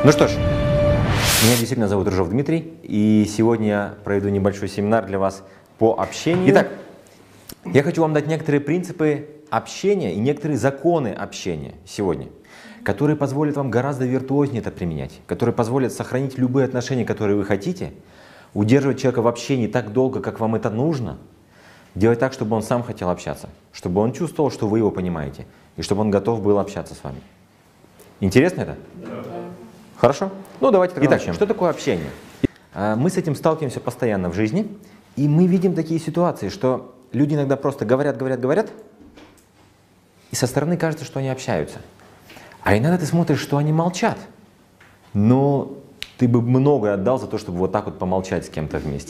Ну что ж, меня действительно зовут Рыжов Дмитрий, и сегодня я проведу небольшой семинар для вас по общению. Итак, я хочу вам дать некоторые принципы общения и некоторые законы общения сегодня, которые позволят вам гораздо виртуознее это применять, которые позволят сохранить любые отношения, которые вы хотите, удерживать человека в общении так долго, как вам это нужно, делать так, чтобы он сам хотел общаться, чтобы он чувствовал, что вы его понимаете, и чтобы он готов был общаться с вами. Интересно это? Да. Хорошо? Ну давайте тогда начнем. Что такое общение? Мы с этим сталкиваемся постоянно в жизни, и мы видим такие ситуации, что люди иногда просто говорят, и со стороны кажется, что они общаются. А иногда ты смотришь, что они молчат, но ты бы многое отдал за то, чтобы вот так вот помолчать с кем-то вместе.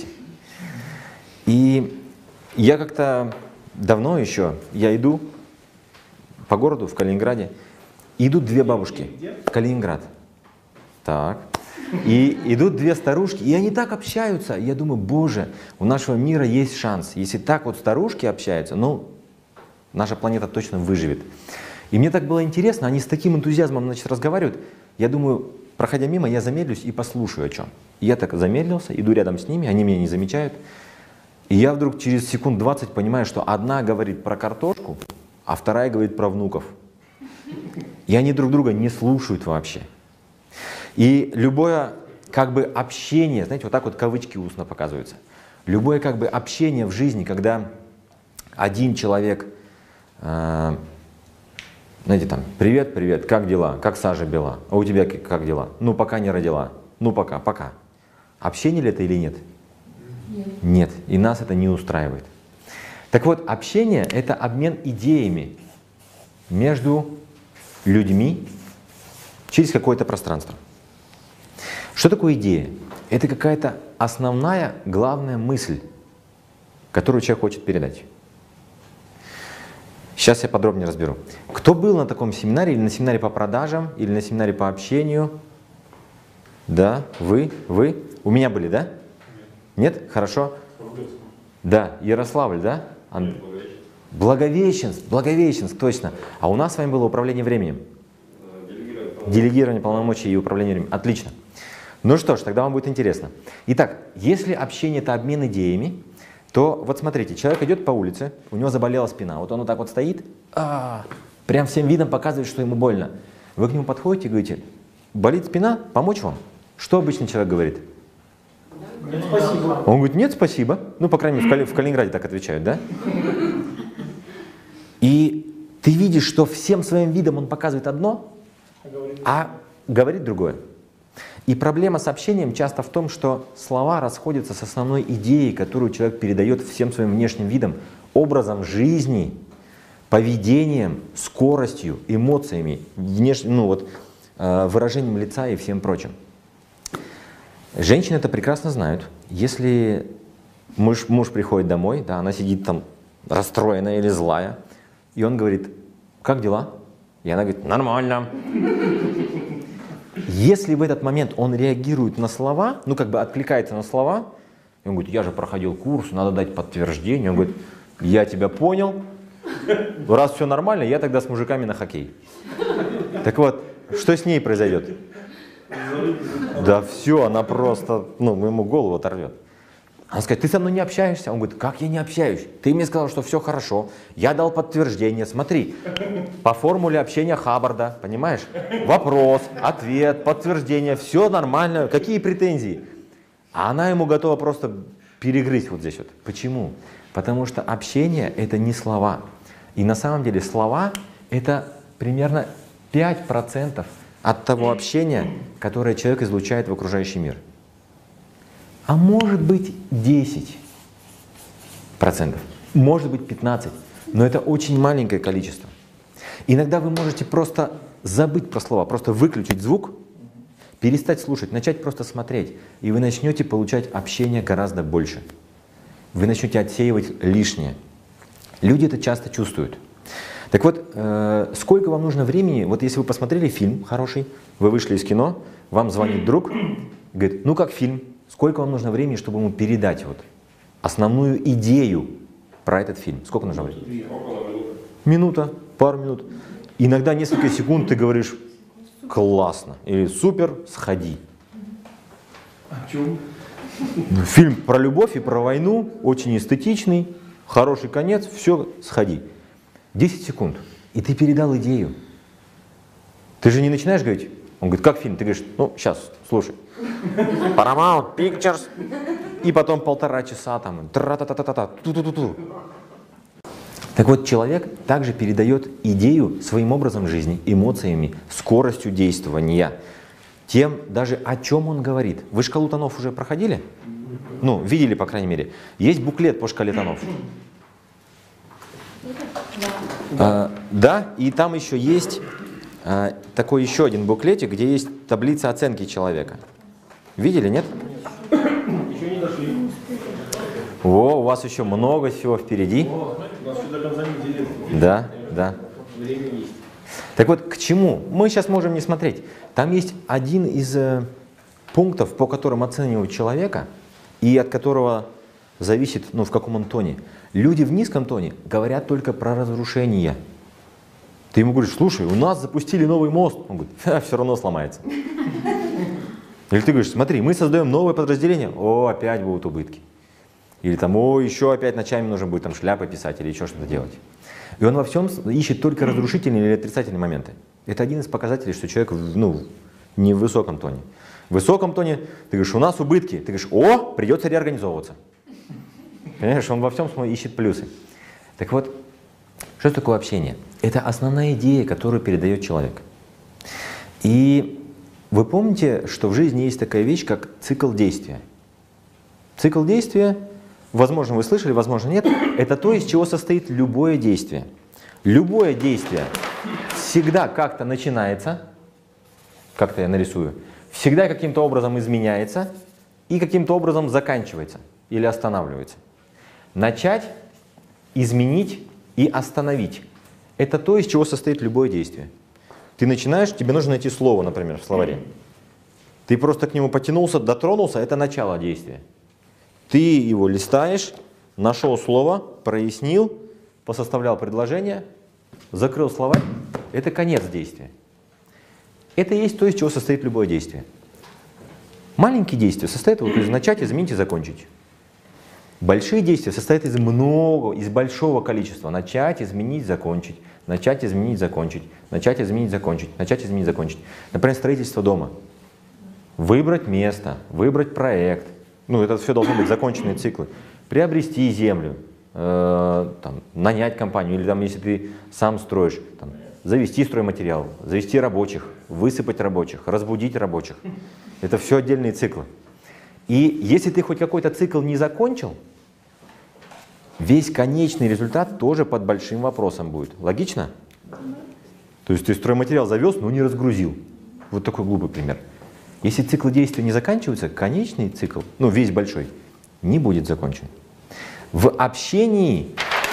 И я как-то давно еще, я иду по городу в Калининграде, и идут две бабушки, Калининград. Так. И идут две старушки, и они так общаются. Я думаю, боже, у нашего мира есть шанс. Если так вот старушки общаются, ну, наша планета точно выживет. И мне так было интересно, они с таким энтузиазмом, значит, разговаривают. Я думаю, проходя мимо, я замедлюсь и послушаю о чем. И я так замедлился, иду рядом с ними, они меня не замечают. И я вдруг через секунд 20 понимаю, что одна говорит про картошку, а вторая говорит про внуков. И они друг друга не слушают вообще. И любое как бы общение, знаете, вот так вот кавычки устно показываются. Любое как бы общение в жизни, когда один человек, знаете, там, привет, привет, как дела, как сажа бела, а у тебя как дела? Ну, пока не родила, ну, пока. Общение ли это или нет? Нет, и нас это не устраивает. Так вот, общение — это обмен идеями между людьми через какое-то пространство. Что такое идея? Это какая-то основная, главная мысль, которую человек хочет передать. Сейчас я подробнее разберу. Кто был на таком семинаре, или на семинаре по продажам, или на семинаре по общению? Да, вы? У меня были, да? Нет? Хорошо. Да, Ярославль, да? Благовещенск, точно. А у нас с вами было управление временем. Делегирование полномочий и управление временем. Отлично. Ну что ж, тогда вам будет интересно. Итак, если общение — это обмен идеями, то вот смотрите, человек идет по улице, у него заболела спина, вот он вот так вот стоит, прям всем видом показывает, что ему больно. Вы к нему подходите и говорите: болит спина, помочь вам? Что обычный человек говорит? Нет, спасибо. Он говорит: нет, спасибо. Ну, по крайней мере, в Калининграде так отвечают, да? И ты видишь, что всем своим видом он показывает одно, а говорит другое. И проблема с общением часто в том, что слова расходятся с основной идеей, которую человек передает всем своим внешним видом, образом жизни, поведением, скоростью, эмоциями, выражением лица и всем прочим. Женщины это прекрасно знают. Если муж приходит домой, да, она сидит там расстроенная или злая, и он говорит: как дела? И она говорит: нормально. Если в этот момент он реагирует на слова, ну как бы откликается на слова, и он говорит: я же проходил курс, надо дать подтверждение. Он говорит: я тебя понял, раз все нормально, я тогда с мужиками на хоккей. Так вот, что с ней произойдет? Да все, она просто, ему голову оторвет. Она скажет: ты со мной не общаешься? Он говорит: как я не общаюсь? Ты мне сказал, что все хорошо, я дал подтверждение, смотри, по формуле общения Хаббарда, понимаешь? Вопрос, ответ, подтверждение, все нормально, какие претензии? А она ему готова просто перегрызть вот здесь вот. Почему? Потому что общение — это не слова. И на самом деле слова — это примерно 5% от того общения, которое человек излучает в окружающий мир. А может быть 10%, может быть 15%, но это очень маленькое количество. Иногда вы можете просто забыть про слова, просто выключить звук, перестать слушать, начать просто смотреть, и вы начнете получать общение гораздо больше. Вы начнете отсеивать лишнее. Люди это часто чувствуют. Так вот, сколько вам нужно времени, вот если вы посмотрели фильм хороший, вы вышли из кино, вам звонит друг, говорит: ну как фильм? Сколько вам нужно времени, чтобы ему передать вот основную идею про этот фильм? Сколько нужно времени? Минута, пару минут. Иногда несколько секунд ты говоришь: классно. Или супер, сходи. О чем? Фильм про любовь и про войну, очень эстетичный, хороший конец, все, сходи. 10 секунд, и ты передал идею. Ты же не начинаешь говорить, он говорит, как фильм? Ты говоришь, ну, сейчас, слушай. Paramount Pictures. И потом 1,5 часа там, тра-та-та-та-та, ту-ту-ту-ту. Так вот, человек также передает идею своим образом жизни, эмоциями, скоростью действования, тем даже о чем он говорит. Вы шкалу тонов уже проходили? Ну, видели, по крайней мере. Есть буклет по шкале тонов. Да, и там еще есть такой еще один буклетик, где есть таблица оценки человека. Видели, нет? Еще не дошли. О, у вас еще много всего впереди. О, у нас еще до конца недели. Да, да. Время есть. Так вот, к чему? Мы сейчас можем не смотреть. Там есть один из пунктов, по которым оценивают человека, и от которого зависит, ну, в каком он тоне. Люди в низком тоне говорят только про разрушение. Ты ему говоришь, слушай, у нас запустили новый мост. Он говорит, все равно сломается. Или ты говоришь, смотри, мы создаем новое подразделение. О, опять будут убытки. Или там, о, еще опять ночами нужно будет там шляпы писать или еще что-то делать. И он во всем ищет только разрушительные или отрицательные моменты. Это один из показателей, что человек, ну, не в высоком тоне. В высоком тоне ты говоришь, у нас убытки. Ты говоришь, о, придется реорганизовываться. Понимаешь, он во всем ищет плюсы. Так вот, что такое общение? Это основная идея, которую передает человек. И вы помните, что в жизни есть такая вещь, как цикл действия. Цикл действия, возможно, вы слышали, возможно, нет, это то, из чего состоит любое действие. Любое действие всегда как-то начинается, как-то я нарисую, всегда каким-то образом изменяется и каким-то образом заканчивается или останавливается. Начать, изменить и остановить – это то, из чего состоит любое действие. Ты начинаешь, тебе нужно найти слово, например, в словаре. Ты просто к нему потянулся, дотронулся – это начало действия. Ты его листаешь, нашел слово, прояснил, посоставлял предложение, закрыл словарь – это конец действия. Это и есть то, из чего состоит любое действие. Маленькие действия состоят вот из начать, изменить и закончить. Большие действия состоят из большого количества. Начать, изменить, закончить. Начать, изменить, закончить. Начать, изменить, закончить. Начать, изменить, закончить. Например, строительство дома. Выбрать место, выбрать проект. Ну, это все должны быть законченные циклы. Приобрести землю, там, нанять компанию, или там, если ты сам строишь, там, завести стройматериал, завести рабочих, высыпать рабочих, разбудить рабочих. Это все отдельные циклы. И если ты хоть какой-то цикл не закончил, весь конечный результат тоже под большим вопросом будет. Логично? То есть ты стройматериал завез, но не разгрузил. Вот такой глупый пример. Если циклы действия не заканчиваются, конечный цикл, ну весь большой, не будет закончен. В общении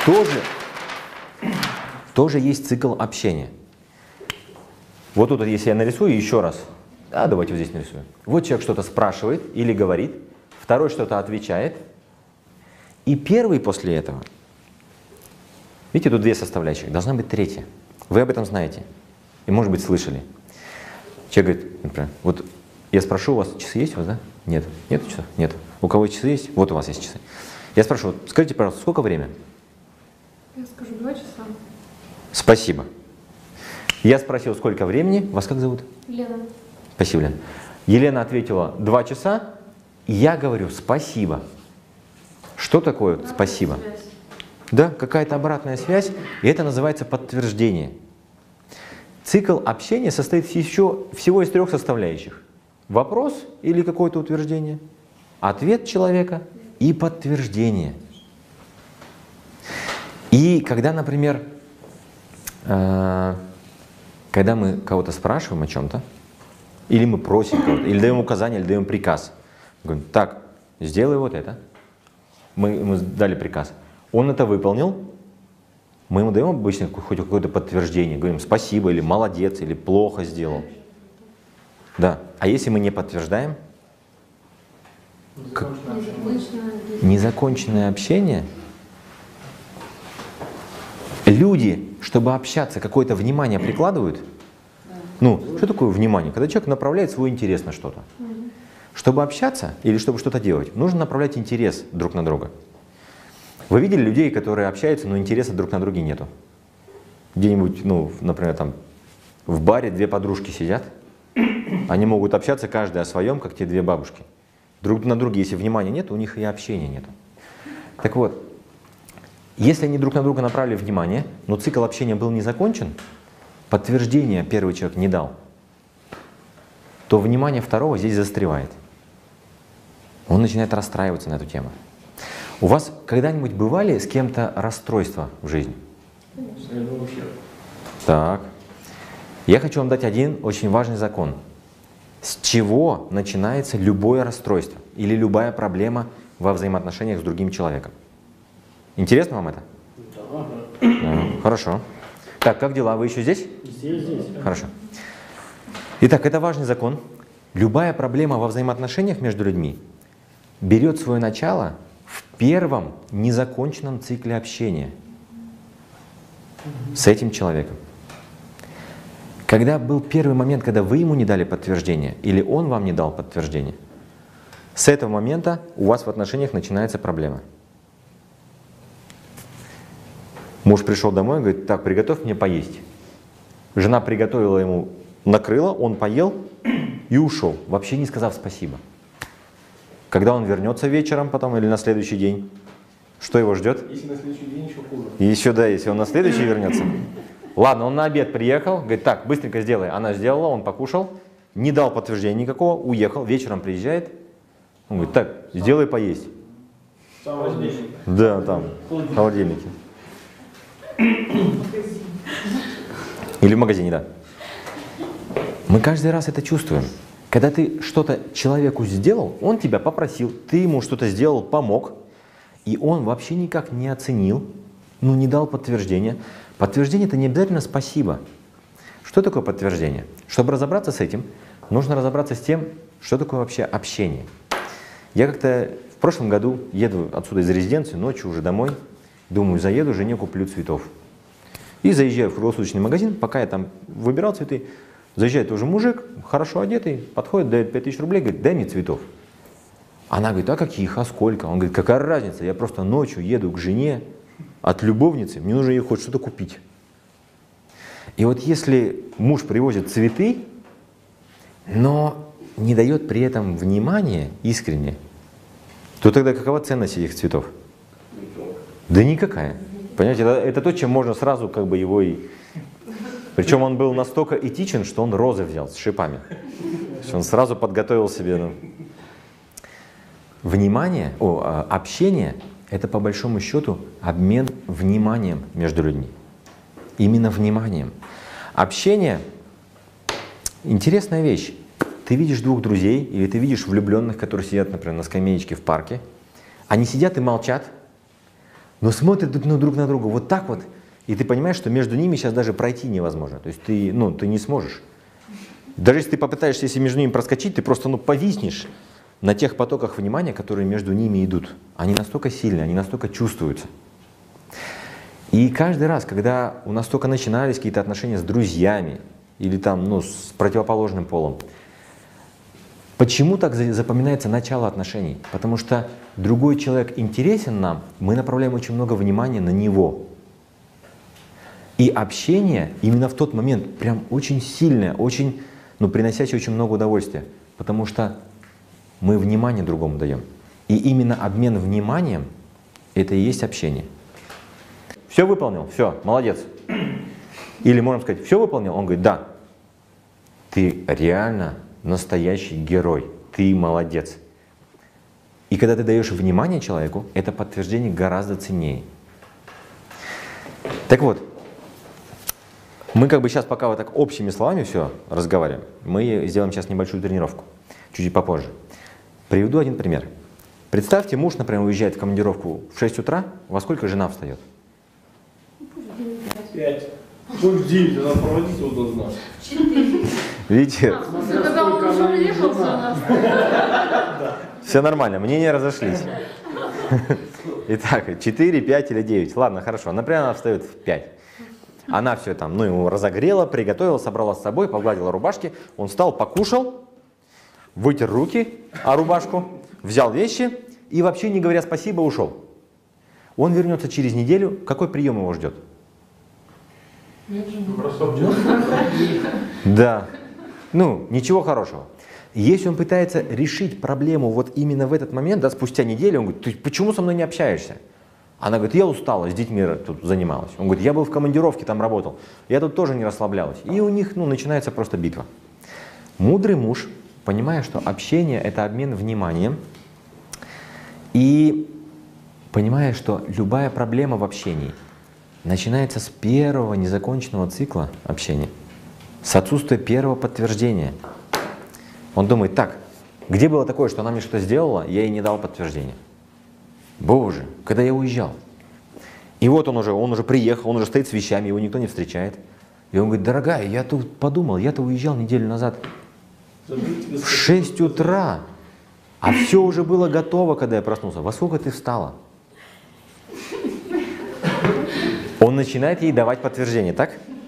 тоже есть цикл общения. Вот тут, если я нарисую еще раз, давайте вот здесь нарисуем. Вот человек что-то спрашивает или говорит, второй что-то отвечает, и первый после этого, видите, тут две составляющих, должна быть третья. Вы об этом знаете и, может быть, слышали. Человек говорит, например, вот я спрошу у вас, часы есть у вас, да? Нет. Нет часов? Нет. У кого часы есть? Вот у вас есть часы. Я спрошу, вот, скажите, пожалуйста, сколько время? Я скажу 2 часа. Спасибо. Я спросил, сколько времени. Вас как зовут? Лена. Спасибо, Лена. Елена ответила 2 часа. И я говорю спасибо. Что такое спасибо? Связь. Да, какая-то обратная связь. И это называется подтверждение. Цикл общения состоит всего из 3 составляющих. Вопрос или какое-то утверждение, ответ человека и подтверждение. И когда, например, когда мы кого-то спрашиваем о чем-то, или мы просим кого-то, или даем указание, или даем приказ, говорим, так, сделай вот это. Мы ему дали приказ. Он это выполнил, мы ему даем обычно хоть какое-то подтверждение, говорим спасибо, или молодец, или плохо сделал. Да. А если мы не подтверждаем? Незаконченное общение. Люди, чтобы общаться, какое-то внимание прикладывают, Ну, что такое внимание? Когда человек направляет свой интерес на что-то. Чтобы общаться или чтобы что-то делать, нужно направлять интерес друг на друга. Вы видели людей, которые общаются, но интереса друг на друге нету? Где-нибудь, ну, например, там в баре две подружки сидят, они могут общаться каждая о своем, как те две бабушки. Друг на друге, если внимания нет, у них и общения нет. Так вот, если они друг на друга направили внимание, но цикл общения был не закончен, подтверждения первый человек не дал, то внимание второго здесь застревает. Он начинает расстраиваться на эту тему. У вас когда-нибудь бывали с кем-то расстройства в жизни? Так. Я хочу вам дать один очень важный закон. С чего начинается любое расстройство или любая проблема во взаимоотношениях с другим человеком? Интересно вам это? Да. Хорошо. Так, как дела? Вы еще здесь? Здесь. Хорошо. Итак, это важный закон. Любая проблема во взаимоотношениях между людьми берет свое начало в первом незаконченном цикле общения с этим человеком. Когда был первый момент, когда вы ему не дали подтверждение, или он вам не дал подтверждение, с этого момента у вас в отношениях начинается проблема. Муж пришел домой и говорит: так, приготовь мне поесть. Жена приготовила ему, накрыла, он поел и ушел, вообще не сказав спасибо. Когда он вернется вечером потом или на следующий день, что его ждет? Если на следующий день, еще хуже. Еще да, если он на следующий вернется. Ладно, он на обед приехал, говорит: так, быстренько сделай. Она сделала, он покушал, не дал подтверждения никакого, уехал, вечером приезжает. Он говорит: так, сделай поесть. Сам возьмешь. Да, там, в холодильнике. Или в магазине, да. Мы каждый раз это чувствуем. Когда ты что-то человеку сделал, он тебя попросил, ты ему что-то сделал, помог, и он вообще никак не оценил, ну не дал подтверждения. Подтверждение — это не обязательно спасибо. Что такое подтверждение? Чтобы разобраться с этим, нужно разобраться с тем, что такое вообще общение. Я как-то в прошлом году еду отсюда из резиденции, ночью уже домой, думаю, заеду, жене куплю цветов. И заезжаю в круглосуточный магазин, пока я там выбирал цветы, заезжает уже мужик, хорошо одетый, подходит, дает 5000 рублей, говорит: дай мне цветов. Она говорит: а каких, а сколько? Он говорит: какая разница, я просто ночью еду к жене от любовницы, мне нужно ей хоть что-то купить. И вот если муж привозит цветы, но не дает при этом внимания искренне, то тогда какова ценность этих цветов? Да никакая. Понимаете, это то, чем можно сразу как бы его и... Причем он был настолько этичен, что он розы взял с шипами. То есть он сразу подготовил себе... Ну... Общение — это по большому счету обмен вниманием между людьми. Именно вниманием. Общение — интересная вещь. Ты видишь двух друзей или ты видишь влюбленных, которые сидят, например, на скамеечке в парке. Они сидят и молчат, но смотрят друг на друга вот так вот. И ты понимаешь, что между ними сейчас даже пройти невозможно. То есть ты не сможешь. Даже если ты попытаешься, если между ними проскочить, ты просто повиснешь на тех потоках внимания, которые между ними идут. Они настолько сильные, они настолько чувствуются. И каждый раз, когда у нас только начинались какие-то отношения с друзьями или там, с противоположным полом, почему так запоминается начало отношений? Потому что другой человек интересен нам, мы направляем очень много внимания на него. И общение именно в тот момент прям очень сильное, очень, приносящее очень много удовольствия, потому что мы внимание другому даем. И именно обмен вниманием — это и есть общение. Все выполнил? Все, молодец. Или можем сказать: все выполнил? Он говорит: да. Ты реально настоящий герой, ты молодец. И когда ты даешь внимание человеку, это подтверждение гораздо ценнее. Так вот, мы сейчас пока вот так общими словами все разговариваем, мы сделаем сейчас небольшую тренировку, чуть-чуть попозже. Приведу один пример. Представьте, муж, например, уезжает в командировку в 6 утра, во сколько жена встает? 5. Хоть 9, она проводить его должна. 4. Видите? Когда он уже уехал за нас. Все нормально, мнения разошлись. Итак, 4, 5 или 9. Ладно, хорошо. Например, она встает в 5. Она все там, ну, его разогрела, приготовила, собрала с собой, погладила рубашки. Он встал, покушал, вытер руки о рубашку, взял вещи и вообще, не говоря спасибо, ушел. Он вернется через неделю. Какой прием его ждет? Да. Ну, ничего хорошего. Если он пытается решить проблему вот именно в этот момент, да, спустя неделю, он говорит: ты почему со мной не общаешься? Она говорит: я устала, с детьми тут занималась. Он говорит: я был в командировке, там работал. Я тут тоже не расслаблялась. И у них, ну, начинается просто битва. Мудрый муж, понимая, что общение — это обмен вниманием, и понимая, что любая проблема в общении начинается с первого незаконченного цикла общения, с отсутствия первого подтверждения. Он думает: так, где было такое, что она мне что-то сделала, я ей не дал подтверждения? Боже, когда я уезжал. И вот он уже приехал, он уже стоит с вещами, его никто не встречает. И он говорит: дорогая, я тут подумал, я-то уезжал неделю назад в 6 утра, а все уже было готово, когда я проснулся. Во сколько ты встала? Он начинает ей давать подтверждение, так?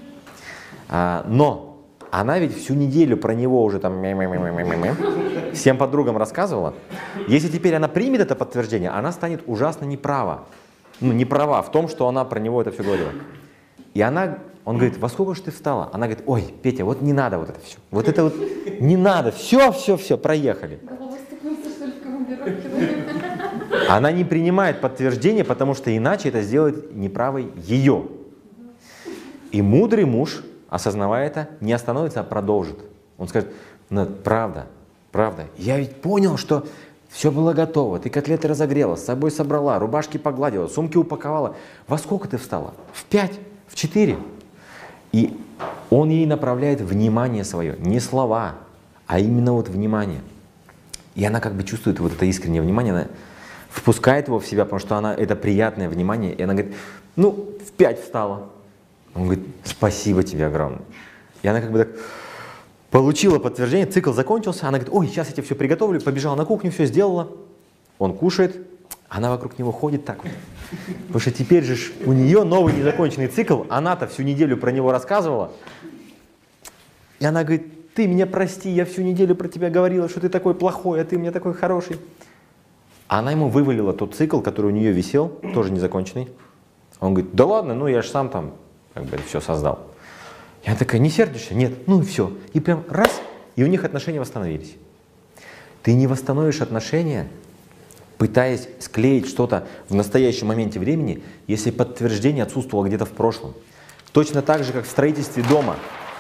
Но она ведь всю неделю про него уже там всем подругам рассказывала. Если теперь она примет это подтверждение, она станет ужасно неправа. Ну, неправа в том, что она про него это все говорила. И он говорит: во сколько же ты встала? Она говорит: ой, Петя, вот не надо вот это все. Вот это вот не надо. Все, проехали. Голова стукнулся, что ли, в командировке? Она не принимает подтверждение, потому что иначе это сделает неправой ее. И мудрый муж, осознавая это, не остановится, а продолжит. Он скажет: ну, правда, я ведь понял, что все было готово, ты котлеты разогрела, с собой собрала, рубашки погладила, сумки упаковала. Во сколько ты встала? В 5, в 4. И он ей направляет внимание свое, не слова, а именно вот внимание. И она как бы чувствует вот это искреннее внимание, она впускает его в себя, потому что это приятное внимание. И она говорит: ну, в 5 встала. Он говорит: спасибо тебе огромное. И она как бы так получила подтверждение, цикл закончился. Она говорит: ой, сейчас я тебе все приготовлю. Побежала на кухню, все сделала. Он кушает, она вокруг него ходит так вот. Потому что теперь же у нее новый незаконченный цикл. Она-то всю неделю про него рассказывала. И она говорит: ты меня прости, я всю неделю про тебя говорила, что ты такой плохой, а ты у меня такой хороший. Она ему вывалила тот цикл, который у нее висел, тоже незаконченный. Он говорит: да ладно, ну я же сам там как бы все создал. И она такая: не сердишься? Нет. Ну и все. И прям раз, и у них отношения восстановились. Ты не восстановишь отношения, пытаясь склеить что-то в настоящем моменте времени, если подтверждение отсутствовало где-то в прошлом. Точно так же, как в строительстве дома.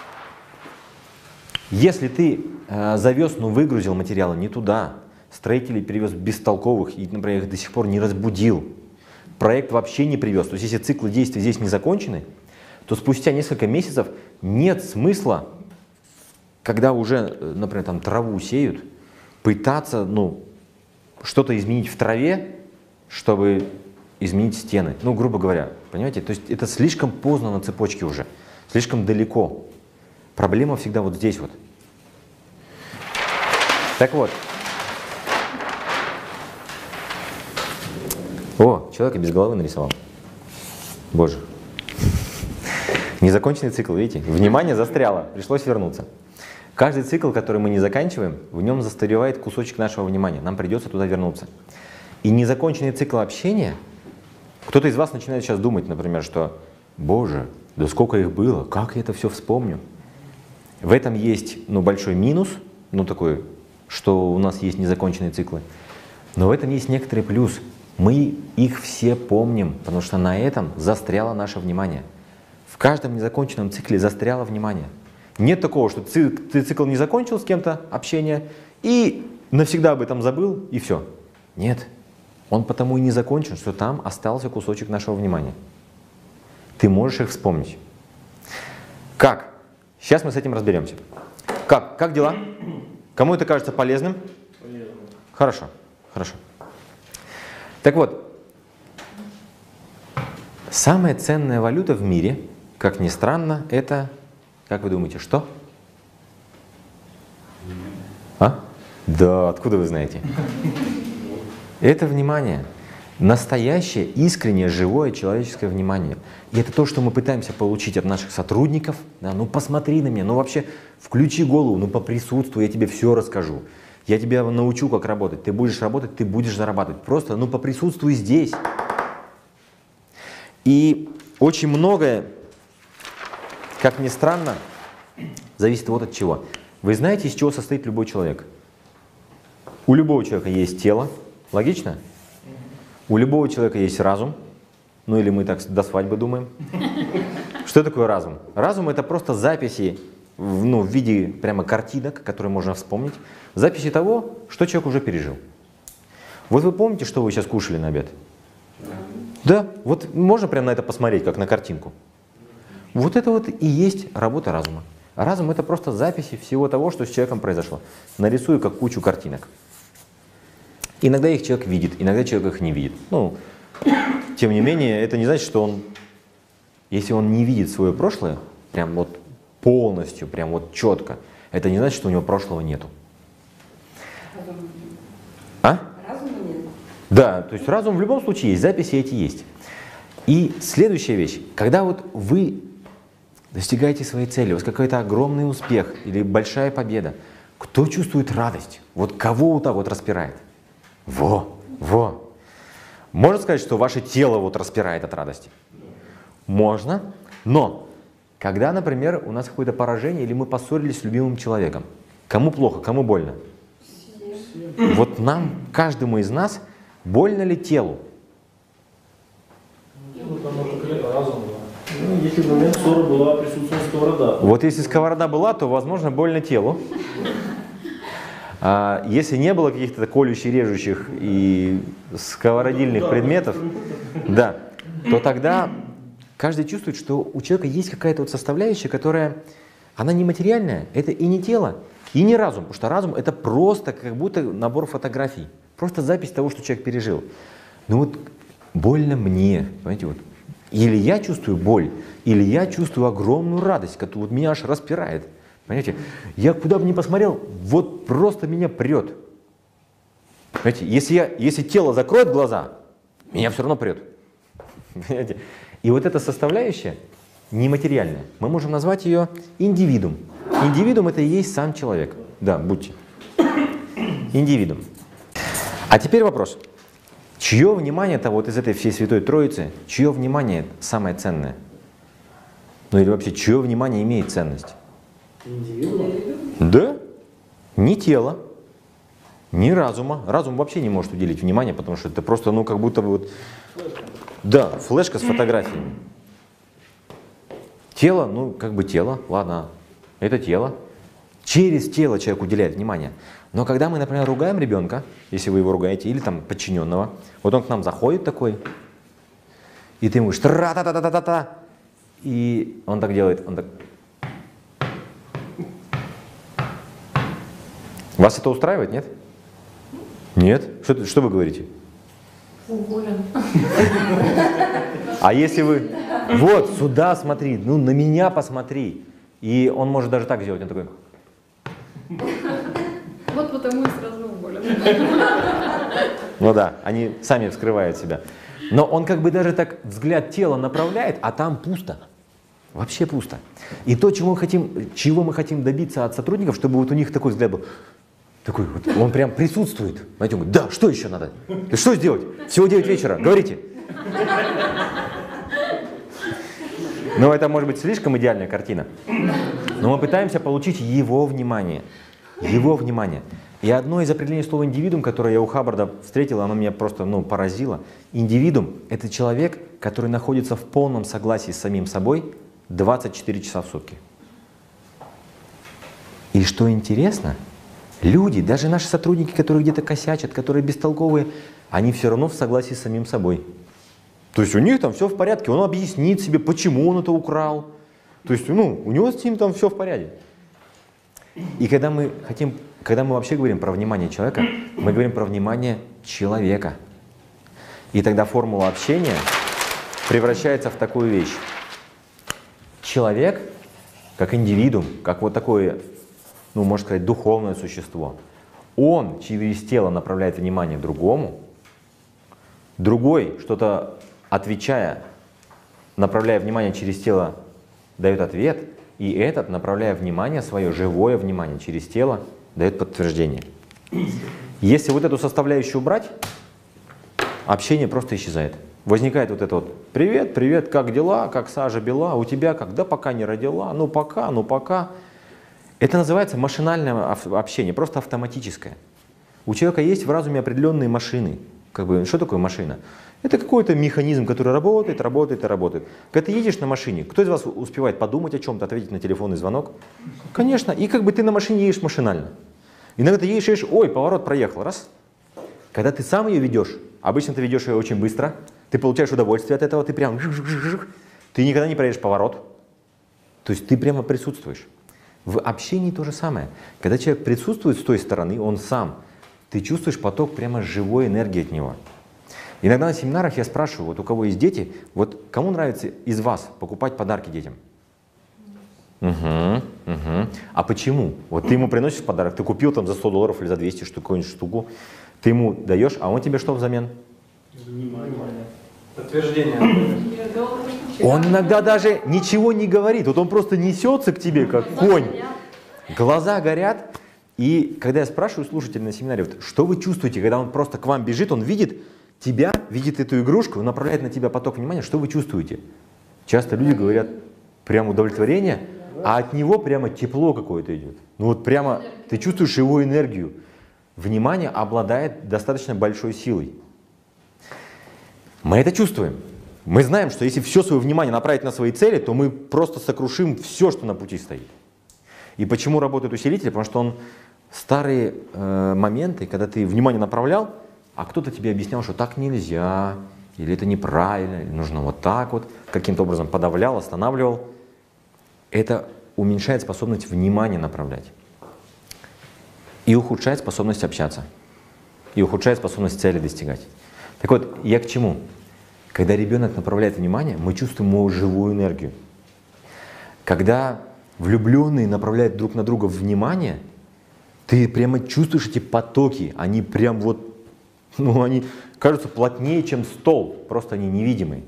Если ты завез, но выгрузил материалы не туда, строителей перевез бестолковых и, например, их до сих пор не разбудил, проект вообще не привез, то есть если циклы действий здесь не закончены, то спустя несколько месяцев нет смысла, когда уже, например, там траву сеют, пытаться, ну, что-то изменить в траве, чтобы изменить стены. Ну, грубо говоря, понимаете? То есть это слишком поздно на цепочке уже, слишком далеко. Проблема всегда вот здесь вот. Так вот. О, человека без головы нарисовал. Боже. Незаконченный цикл, видите? Внимание застряло, пришлось вернуться. Каждый цикл, который мы не заканчиваем, в нем застаревает кусочек нашего внимания. Нам придется туда вернуться. И незаконченный цикл общения, кто-то из вас начинает сейчас думать, например, что: боже, да сколько их было, как я это все вспомню. В этом есть, ну, большой минус, ну, такой, что у нас есть незаконченные циклы. Но в этом есть некоторый плюс. Мы их все помним, потому что на этом застряло наше внимание. В каждом незаконченном цикле застряло внимание. Нет такого, что ты цикл не закончил с кем-то общение и навсегда об этом забыл, и все. Нет. Он потому и не закончен, что там остался кусочек нашего внимания. Ты можешь их вспомнить. Как? Сейчас мы с этим разберемся. Как дела? Кому это кажется полезным? Полезно. Хорошо. Так вот, самая ценная валюта в мире, как ни странно, это, как вы думаете, что? А? Да, откуда вы знаете? Это внимание. Настоящее, искреннее, живое человеческое внимание. И это то, что мы пытаемся получить от наших сотрудников. Да, ну посмотри на меня, ну вообще включи голову, ну поприсутствуй, я тебе все расскажу. Я тебя научу, как работать. Ты будешь работать, ты будешь зарабатывать. Просто ну поприсутствуй здесь. И очень многое, как ни странно, зависит вот от чего. Вы знаете, из чего состоит любой человек? У любого человека есть тело. Логично? У любого человека есть разум, ну или мы так до свадьбы думаем. Что такое разум? Разум — это просто записи в виде прямо картинок, которые можно вспомнить, записи того, что человек уже пережил. Вот вы помните, что вы сейчас кушали на обед? Да, вот можно прямо на это посмотреть, как на картинку. Вот это вот и есть работа разума. А разум — это просто записи всего того, что с человеком произошло. Нарисую как кучу картинок. Иногда их человек видит, иногда человек их не видит. Ну, тем не менее, это не значит, что он, если он не видит свое прошлое, прям вот полностью, прям вот четко, это не значит, что у него прошлого нету. А? Разума нет. Да, то есть разум в любом случае есть, записи эти есть. И следующая вещь, когда вот вы достигаете своей цели, у вас какой-то огромный успех или большая победа, кто чувствует радость? Вот кого вот так вот распирает? Во. Можно сказать, что ваше тело вот распирает от радости? Можно, но когда, например, у нас какое-то поражение или мы поссорились с любимым человеком, кому плохо, кому больно? Вот нам, каждому из нас, больно ли телу? Ну, там может разум. Ну, если в момент ссоры была присутствовала сковорода. Вот если сковорода была, то, возможно, больно телу. А если не было каких-то колющих, режущих и сковородильных предметов, да, то тогда каждый чувствует, что у человека есть какая-то вот составляющая, которая, она не материальная, это и не тело, и не разум, потому что разум — это просто как будто набор фотографий, просто запись того, что человек пережил. Ну вот больно мне, понимаете, вот. Или я чувствую боль, или я чувствую огромную радость, которая вот меня аж распирает. Понимаете, я куда бы ни посмотрел, вот просто меня прет. Понимаете, если тело закроет глаза, меня все равно прет. Понимаете? И вот эта составляющая нематериальная, мы можем назвать ее индивидуум. Индивидуум — это и есть сам человек. Да, будьте. Индивидуум. А теперь вопрос. Чье внимание-то вот из этой всей Святой Троицы, чье внимание самое ценное? Ну или вообще, чье внимание имеет ценность? Да? Ни тело, ни разума. Разум вообще не может уделить внимание, потому что это просто, ну, как будто бы вот... Да, флешка с фотографиями. Тело, ну, как бы тело, ладно, это тело. Через тело человек уделяет внимание. Но когда мы, например, ругаем ребенка, если вы его ругаете, или там подчиненного, вот он к нам заходит такой, и ты ему говоришь тра-та-та-та-та-та, и он так делает, он так... Вас это устраивает, нет? Нет? Что вы говорите? Уволен. А если вы... Вот, сюда смотри, ну на меня посмотри. И он может даже так сделать, он такой... Вот потому и сразу уволен. Ну да, они сами вскрывают себя. Но он как бы даже так взгляд тела направляет, а там пусто. Вообще пусто. И то, чего мы хотим добиться от сотрудников, чтобы вот у них такой взгляд был... Такой вот, он прям присутствует. Знаете, он говорит, да, что еще надо? Что сделать? Всего 9 вечера, говорите. Но это может быть слишком идеальная картина. Но мы пытаемся получить его внимание. Его внимание. И одно из определений слова индивидуум, которое я у Хаббарда встретил, оно меня просто поразило. Индивидуум — это человек, который находится в полном согласии с самим собой 24 часа в сутки. И что интересно, люди, даже наши сотрудники, которые где-то косячат, которые бестолковые, они все равно в согласии с самим собой. То есть у них там все в порядке, он объяснит себе, почему он это украл. То есть, у него с ним там все в порядке. И когда мы вообще говорим про внимание человека, мы говорим про внимание человека. И тогда формула общения превращается в такую вещь. Человек, как индивидуум, как вот такое, можно сказать, духовное существо, он через тело направляет внимание другому, Другой, что-то отвечая, направляя внимание через тело, дает ответ, и этот, направляя внимание свое, живое внимание через тело, дает подтверждение. Если вот эту составляющую убрать, общение просто исчезает. Возникает вот это вот: привет, привет, как дела, как сажа бела, у тебя как? Да пока не родила, ну пока, ну пока. Это называется машинальное общение, просто автоматическое. У человека есть в разуме определенные машины. Как бы, что такое машина? Это какой-то механизм, который работает, работает и работает. Когда ты едешь на машине, кто из вас успевает подумать о чем-то, ответить на телефонный звонок? Конечно. И как бы ты на машине едешь машинально. Иногда ты едешь, ой, поворот проехал, раз. Когда ты сам ее ведешь, обычно ты ведешь ее очень быстро, ты получаешь удовольствие от этого, ты прям, ты никогда не проедешь поворот. То есть ты прямо присутствуешь. В общении то же самое. Когда человек присутствует с той стороны, он сам, ты чувствуешь поток прямо живой энергии от него. Иногда на семинарах я спрашиваю, вот у кого есть дети, вот кому нравится из вас покупать подарки детям? А почему? Вот ты ему приносишь подарок, ты купил там за $100 или за 200 какую-нибудь штуку, ты ему даешь, а он тебе что взамен? Внимание. Подтверждение. Он иногда даже ничего не говорит, вот он просто несется к тебе, как конь. Глаза горят. И когда я спрашиваю слушателей на семинаре, вот, что вы чувствуете, когда он просто к вам бежит, он видит тебя, видит эту игрушку, направляет на тебя поток внимания, что вы чувствуете? Часто люди говорят прям удовлетворение, а от него прямо тепло какое-то идет. Ну вот прямо ты чувствуешь его энергию. Внимание обладает достаточно большой силой. Мы это чувствуем. Мы знаем, что если все свое внимание направить на свои цели, то мы просто сокрушим все, что на пути стоит. И почему работает усилитель? Потому что он старые моменты, когда ты внимание направлял, а кто-то тебе объяснял, что так нельзя, или это неправильно, или нужно вот так вот, каким-то образом подавлял, останавливал. Это уменьшает способность внимания направлять. И ухудшает способность общаться. И ухудшает способность цели достигать. Так вот, я к чему? Когда ребенок направляет внимание, мы чувствуем его живую энергию. Когда влюбленные направляют друг на друга внимание, ты прямо чувствуешь эти потоки, они прям вот, ну они кажутся плотнее, чем стол, просто они невидимые.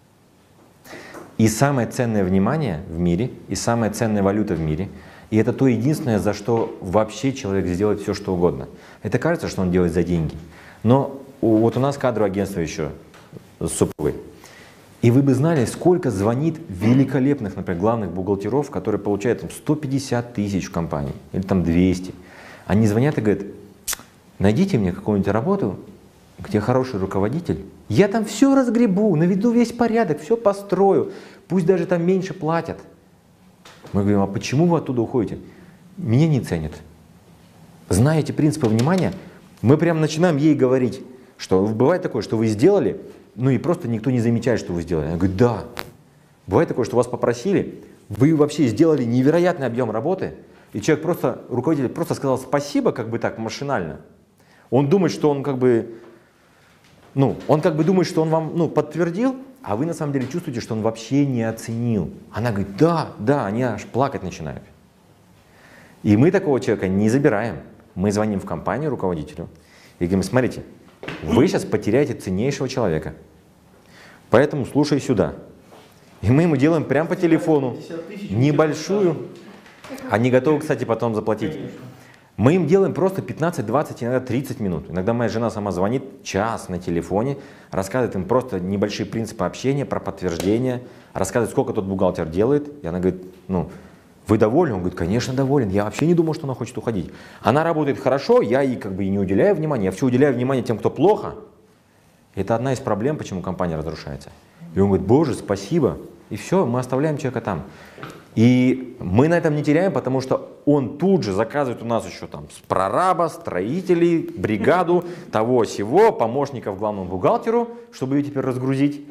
И самое ценное внимание в мире, и самая ценная валюта в мире, и это то единственное, за что вообще человек сделает все, что угодно. Это кажется, что он делает за деньги. Но вот у нас кадровое агентство еще с супругой. И вы бы знали, сколько звонит великолепных, например, главных бухгалтеров, которые получают там 150 тысяч в компании, или там 200. Они звонят и говорят: найдите мне какую-нибудь работу, где хороший руководитель, я там все разгребу, наведу весь порядок, все построю, пусть даже там меньше платят. Мы говорим: а почему вы оттуда уходите? Меня не ценят. Зная эти принципы внимания, мы прям начинаем ей говорить, что бывает такое, что вы сделали, ну и просто никто не замечает, что вы сделали. Она говорит: да. Бывает такое, что вас попросили, вы вообще сделали невероятный объем работы, и человек просто, руководитель просто сказал спасибо, как бы так машинально. Он думает, что он как бы, он как бы думает, что он вам, подтвердил, а вы на самом деле чувствуете, что он вообще не оценил. Она говорит: да, они аж плакать начинают. И мы такого человека не забираем. Мы звоним в компанию руководителю и говорим: смотрите, вы сейчас потеряете ценнейшего человека, поэтому слушай сюда. И мы ему делаем прямо по телефону небольшую, они готовы, кстати, потом заплатить. Мы им делаем просто 15, 20, иногда 30 минут. Иногда моя жена сама звонит час на телефоне, рассказывает им просто небольшие принципы общения, про подтверждение, рассказывает, сколько тот бухгалтер делает. И она говорит: вы довольны? Он говорит: конечно, доволен. Я вообще не думал, что она хочет уходить. Она работает хорошо, я ей как бы и не уделяю внимания, я все уделяю внимание тем, кто плохо. Это одна из проблем, почему компания разрушается. И он говорит: боже, спасибо. И все, мы оставляем человека там. И мы на этом не теряем, потому что он тут же заказывает у нас еще там прораба, строителей, бригаду, того-сего, помощников главному бухгалтеру, чтобы ее теперь разгрузить.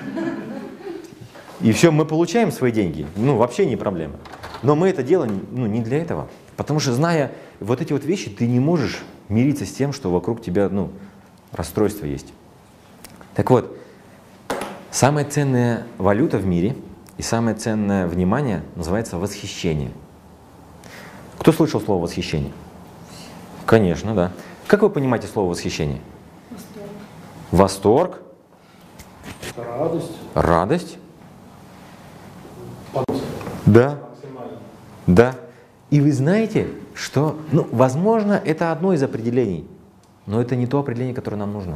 И все, мы получаем свои деньги, вообще не проблема. Но мы это делаем не для этого. Потому что, зная вот эти вот вещи, ты не можешь мириться с тем, что вокруг тебя расстройство есть. Так вот, самая ценная валюта в мире и самое ценное внимание называется восхищение. Кто слышал слово восхищение? Конечно, да. Как вы понимаете слово восхищение? Восторг. Восторг. Это радость. Радость? Максимально. Да. Да. И вы знаете, что, ну, возможно, это одно из определений, но это не то определение, которое нам нужно.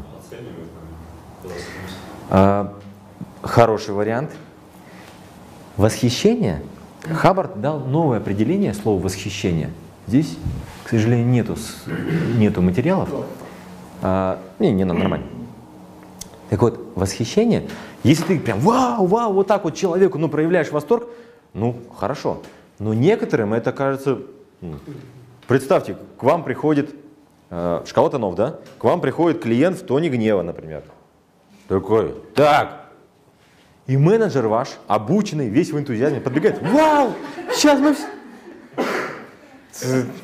Хороший вариант. Восхищение. Хаббард дал новое определение слова «восхищение». Здесь, к сожалению, нету материалов. Не, нормально. Так вот, восхищение, если ты прям вау, вот так вот человеку, ну, проявляешь восторг, ну, хорошо. Но некоторым это кажется, представьте, к вам приходит, шкала тонов, да? К вам приходит клиент в тоне гнева, например. Такой, так. И менеджер ваш, обученный, весь в энтузиазме, подбегает, вау, сейчас мы все...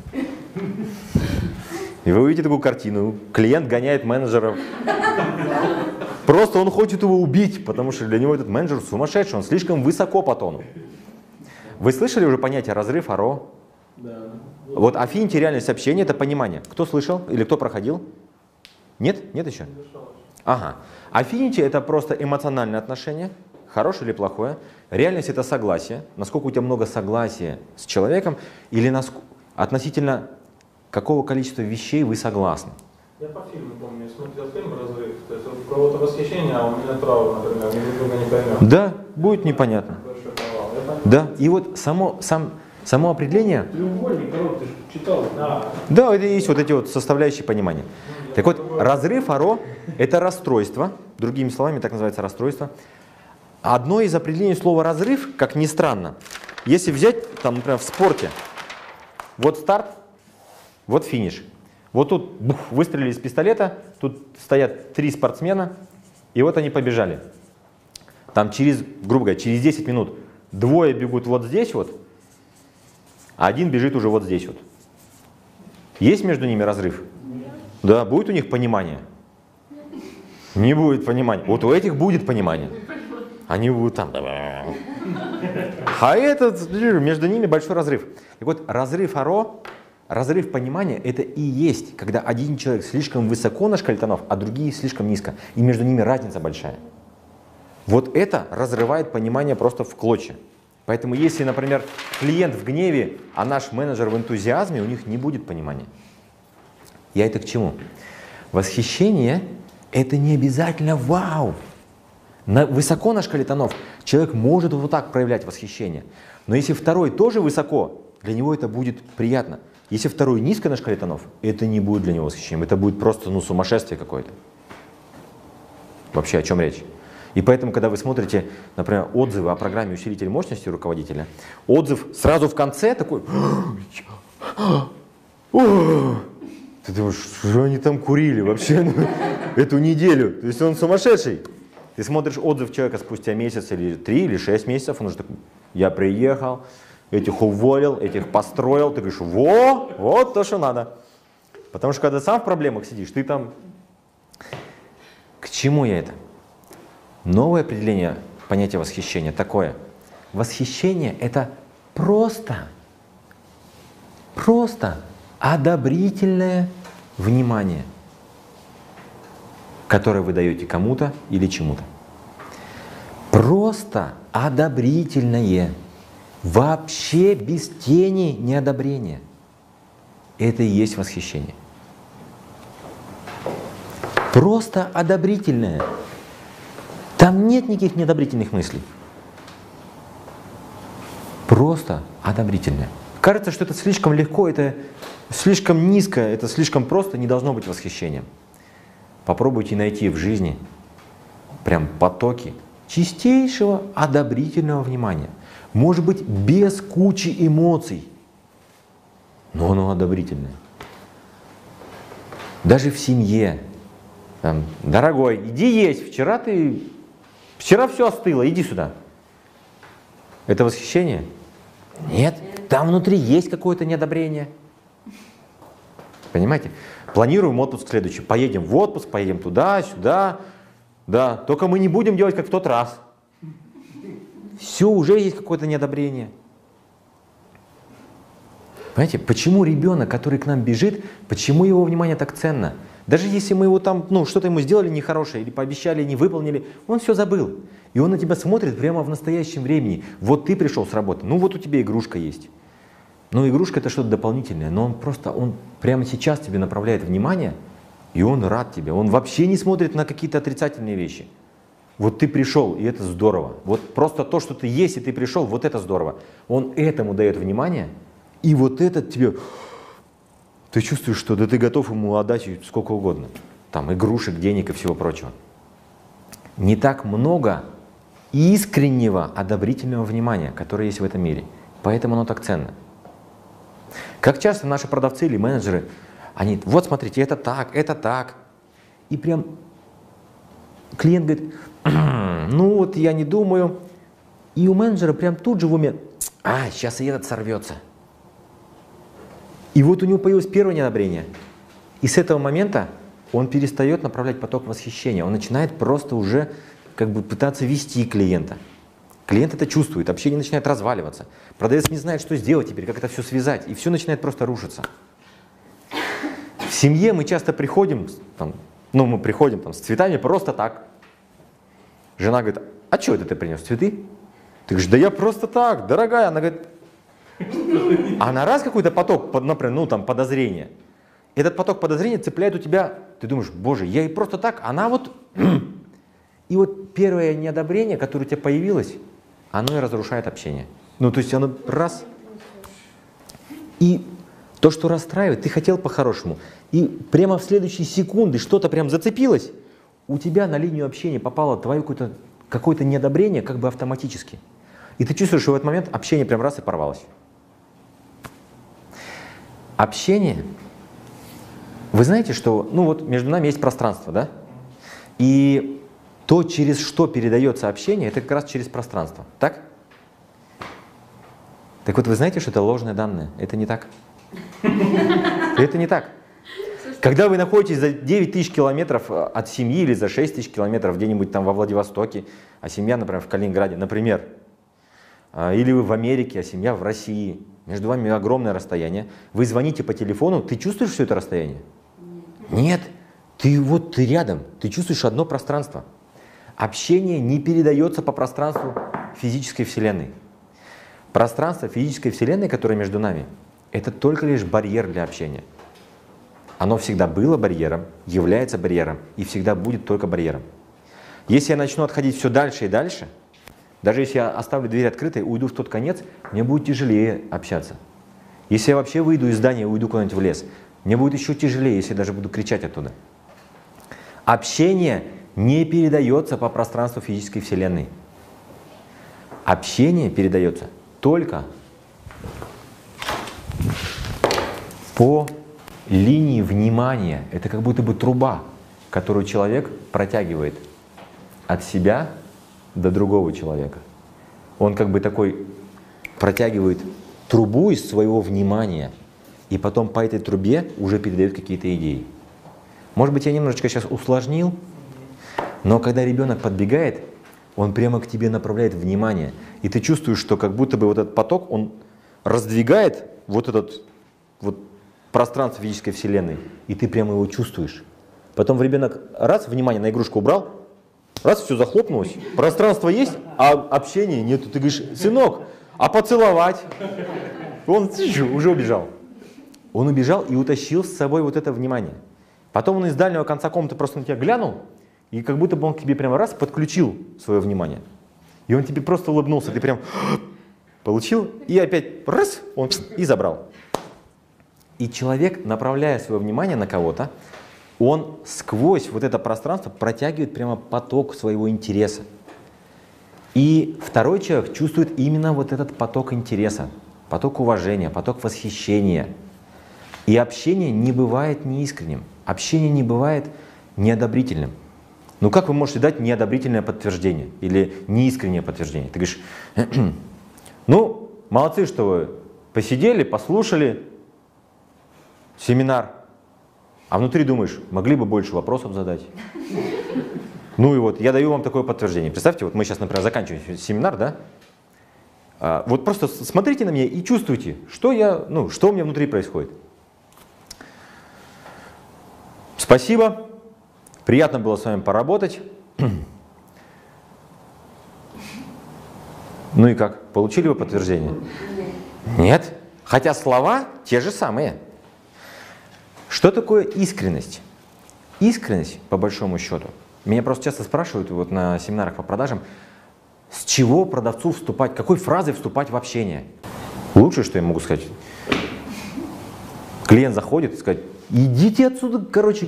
И вы увидите такую картину, клиент гоняет менеджера. Просто он хочет его убить, потому что для него этот менеджер сумасшедший, он слишком высоко по тону. Вы слышали уже понятие разрыв, аро? Да. Вот affinity, реальность общения — это понимание. Кто слышал или кто проходил? Нет? Нет еще? Ага. Affinity — это просто эмоциональное отношение, хорошее или плохое. Реальность — это согласие. Насколько у тебя много согласия с человеком или относительно какого количества вещей вы согласны. Я по фильму помню, я смотрел фильм «Разрыв». То есть у кого-то восхищение, а у меня траур, например, мы друг друга не поймем. Да, будет непонятно. Да, и вот само определение... Треугольник, корот, ты же читал. Да, это и есть вот эти вот составляющие понимания. Так вот, разрыв, аро — это расстройство, другими словами, так называется расстройство. Одно из определений слова «разрыв», как ни странно, если взять, там, например, в спорте, вот старт, вот финиш. Вот тут выстрелили из пистолета, тут стоят 3 спортсмена, и вот они побежали. Там через, грубо говоря, через 10 минут 2 бегут вот здесь вот, а 1 бежит уже вот здесь вот. Есть между ними разрыв? Да, будет у них понимание? Не будет понимания. Вот у этих будет понимание. Они будут там. А этот, между ними большой разрыв. И вот разрыв аро, разрыв понимания — это и есть, когда один человек слишком высоко на шкале тонов, а другие слишком низко. И между ними разница большая. Вот это разрывает понимание просто в клочья. Поэтому если, например, клиент в гневе, а наш менеджер в энтузиазме, у них не будет понимания. Я это к чему? Восхищение — это не обязательно вау. Высоко на шкале тонов человек может вот так проявлять восхищение. Но если второй тоже высоко, для него это будет приятно. Если второй низко на шкале тонов, это не будет для него восхищением. Это будет просто сумасшествие какое-то. Вообще о чем речь? И поэтому, когда вы смотрите, например, отзывы о программе «Усилитель мощности» руководителя, отзыв сразу в конце такой... Ты думаешь, что они там курили вообще эту неделю? То есть он сумасшедший. Ты смотришь отзыв человека спустя месяц или 3 или 6 месяцев, он уже такой: я приехал, этих уволил, этих построил. Ты говоришь: вот то, что надо. Потому что когда сам в проблемах сидишь, ты там... К чему я это? Новое определение понятия восхищения такое. Восхищение — это просто одобрительное внимание, которое вы даете кому-то или чему-то. Просто одобрительное, вообще без тени неодобрения. Это и есть восхищение. Просто одобрительное. Там нет никаких неодобрительных мыслей. Просто одобрительное. Кажется, что это слишком легко, это слишком низко, это слишком просто, не должно быть восхищением. Попробуйте найти в жизни прям потоки чистейшего одобрительного внимания. Может быть, без кучи эмоций, но оно одобрительное. Даже в семье. Там: дорогой, иди есть, вчера все остыло, иди сюда. Это восхищение? Нет, там внутри есть какое-то неодобрение. Понимаете? Планируем отпуск следующий. Поедем в отпуск, поедем туда, сюда. Да, только мы не будем делать, как в тот раз. Все, уже есть какое-то неодобрение. Понимаете, почему ребенок, который к нам бежит, почему его внимание так ценно? Даже если мы его там, ну, что-то ему сделали нехорошее, или пообещали, не выполнили, он все забыл. И он на тебя смотрит прямо в настоящем времени. Вот ты пришел с работы, ну вот у тебя игрушка есть. Ну, игрушка это что-то дополнительное, но он прямо сейчас тебе направляет внимание, и он рад тебе. Он вообще не смотрит на какие-то отрицательные вещи. Вот ты пришел, и это здорово. Вот просто то, что ты есть, и ты пришел, вот это здорово. Он этому дает внимание, и вот этот тебе... Ты чувствуешь, что да ты готов ему отдать сколько угодно. Там игрушек, денег и всего прочего. Не так много искреннего, одобрительного внимания, которое есть в этом мире. Поэтому оно так ценно. Как часто наши продавцы или менеджеры, они, вот смотрите, это так. И прям клиент говорит, ну вот я не думаю. И у менеджера прям тут же в уме, сейчас и этот сорвется. И вот у него появилось первое неодобрение. И с этого момента он перестает направлять поток восхищения. Он начинает просто уже как бы пытаться вести клиента. Клиент это чувствует, общение начинает разваливаться. Продавец не знает, что сделать теперь, как это все связать. И все начинает просто рушиться. В семье мы часто приходим, с цветами просто так. Жена говорит, а что это ты принес, цветы? Ты говоришь, да я просто так, дорогая. Она говорит, а на раз какой-то поток, например, подозрения. Этот поток подозрения цепляет у тебя, ты думаешь, боже, я и просто так, она вот... И вот первое неодобрение, которое у тебя появилось, оно и разрушает общение. Ну, то есть оно раз... И то, что расстраивает, ты хотел по-хорошему, и прямо в следующие секунды что-то прям зацепилось, у тебя на линию общения попало твое какое-то неодобрение как бы автоматически. И ты чувствуешь, что в этот момент общение прям раз и порвалось. Общение, вы знаете, что между нами есть пространство, да? И то, через что передается общение, это как раз через пространство, так? Так вот, вы знаете, что это ложные данные? Это не так. Это не так. Когда вы находитесь за 9 тысяч километров от семьи или за 6 тысяч километров где-нибудь там во Владивостоке, а семья, например, в Калининграде, например, или вы в Америке, а семья в России, между вами огромное расстояние, вы звоните по телефону, ты чувствуешь все это расстояние? Нет, ты рядом, ты чувствуешь одно пространство. Общение не передается по пространству физической вселенной. Пространство физической вселенной, которое между нами, это только лишь барьер для общения. Оно всегда было барьером, является барьером и всегда будет только барьером. Если я начну отходить все дальше и дальше, даже если я оставлю дверь открытой, уйду в тот конец, мне будет тяжелее общаться. Если я вообще выйду из здания и уйду куда-нибудь в лес, мне будет еще тяжелее, если я даже буду кричать оттуда. Общение не передается по пространству физической вселенной. Общение передается только по линии внимания. Это как будто бы труба, которую человек протягивает от себя до другого человека. Он как бы такой протягивает трубу из своего внимания, и потом по этой трубе уже передает какие-то идеи. Может быть, я немножечко сейчас усложнил, но когда ребенок подбегает, он прямо к тебе направляет внимание, и ты чувствуешь, что как будто бы вот этот поток, он раздвигает вот этот пространство физической вселенной, и ты прямо его чувствуешь. Потом ребенок раз, внимание на игрушку убрал, раз, все захлопнулось, пространство есть, а общения нету. Ты говоришь, сынок, а поцеловать? Он уже убежал. Он убежал и утащил с собой вот это внимание. Потом он из дальнего конца комнаты просто на тебя глянул, и как будто бы он к тебе прямо раз подключил свое внимание. И он тебе просто улыбнулся, ты прям получил, и опять раз, он и забрал. И человек, направляя свое внимание на кого-то, он сквозь вот это пространство протягивает прямо поток своего интереса. И второй человек чувствует именно вот этот поток интереса, поток уважения, поток восхищения. И общение не бывает неискренним, общение не бывает неодобрительным. Ну как вы можете дать неодобрительное подтверждение или неискреннее подтверждение? Ты говоришь, ну молодцы, что вы посидели, послушали семинар, а внутри думаешь, могли бы больше вопросов задать. Ну и вот, я даю вам такое подтверждение. Представьте, вот мы сейчас, например, заканчиваем семинар, да? Вот просто смотрите на меня и чувствуйте, что у меня внутри происходит. Спасибо. Приятно было с вами поработать. Ну и как? Получили вы подтверждение? Нет. Хотя слова те же самые. Что такое искренность? Искренность, по большому счету, меня просто часто спрашивают вот на семинарах по продажам, с чего продавцу вступать, какой фразой вступать в общение? Лучшее, что я могу сказать, клиент заходит и сказать, идите отсюда, короче.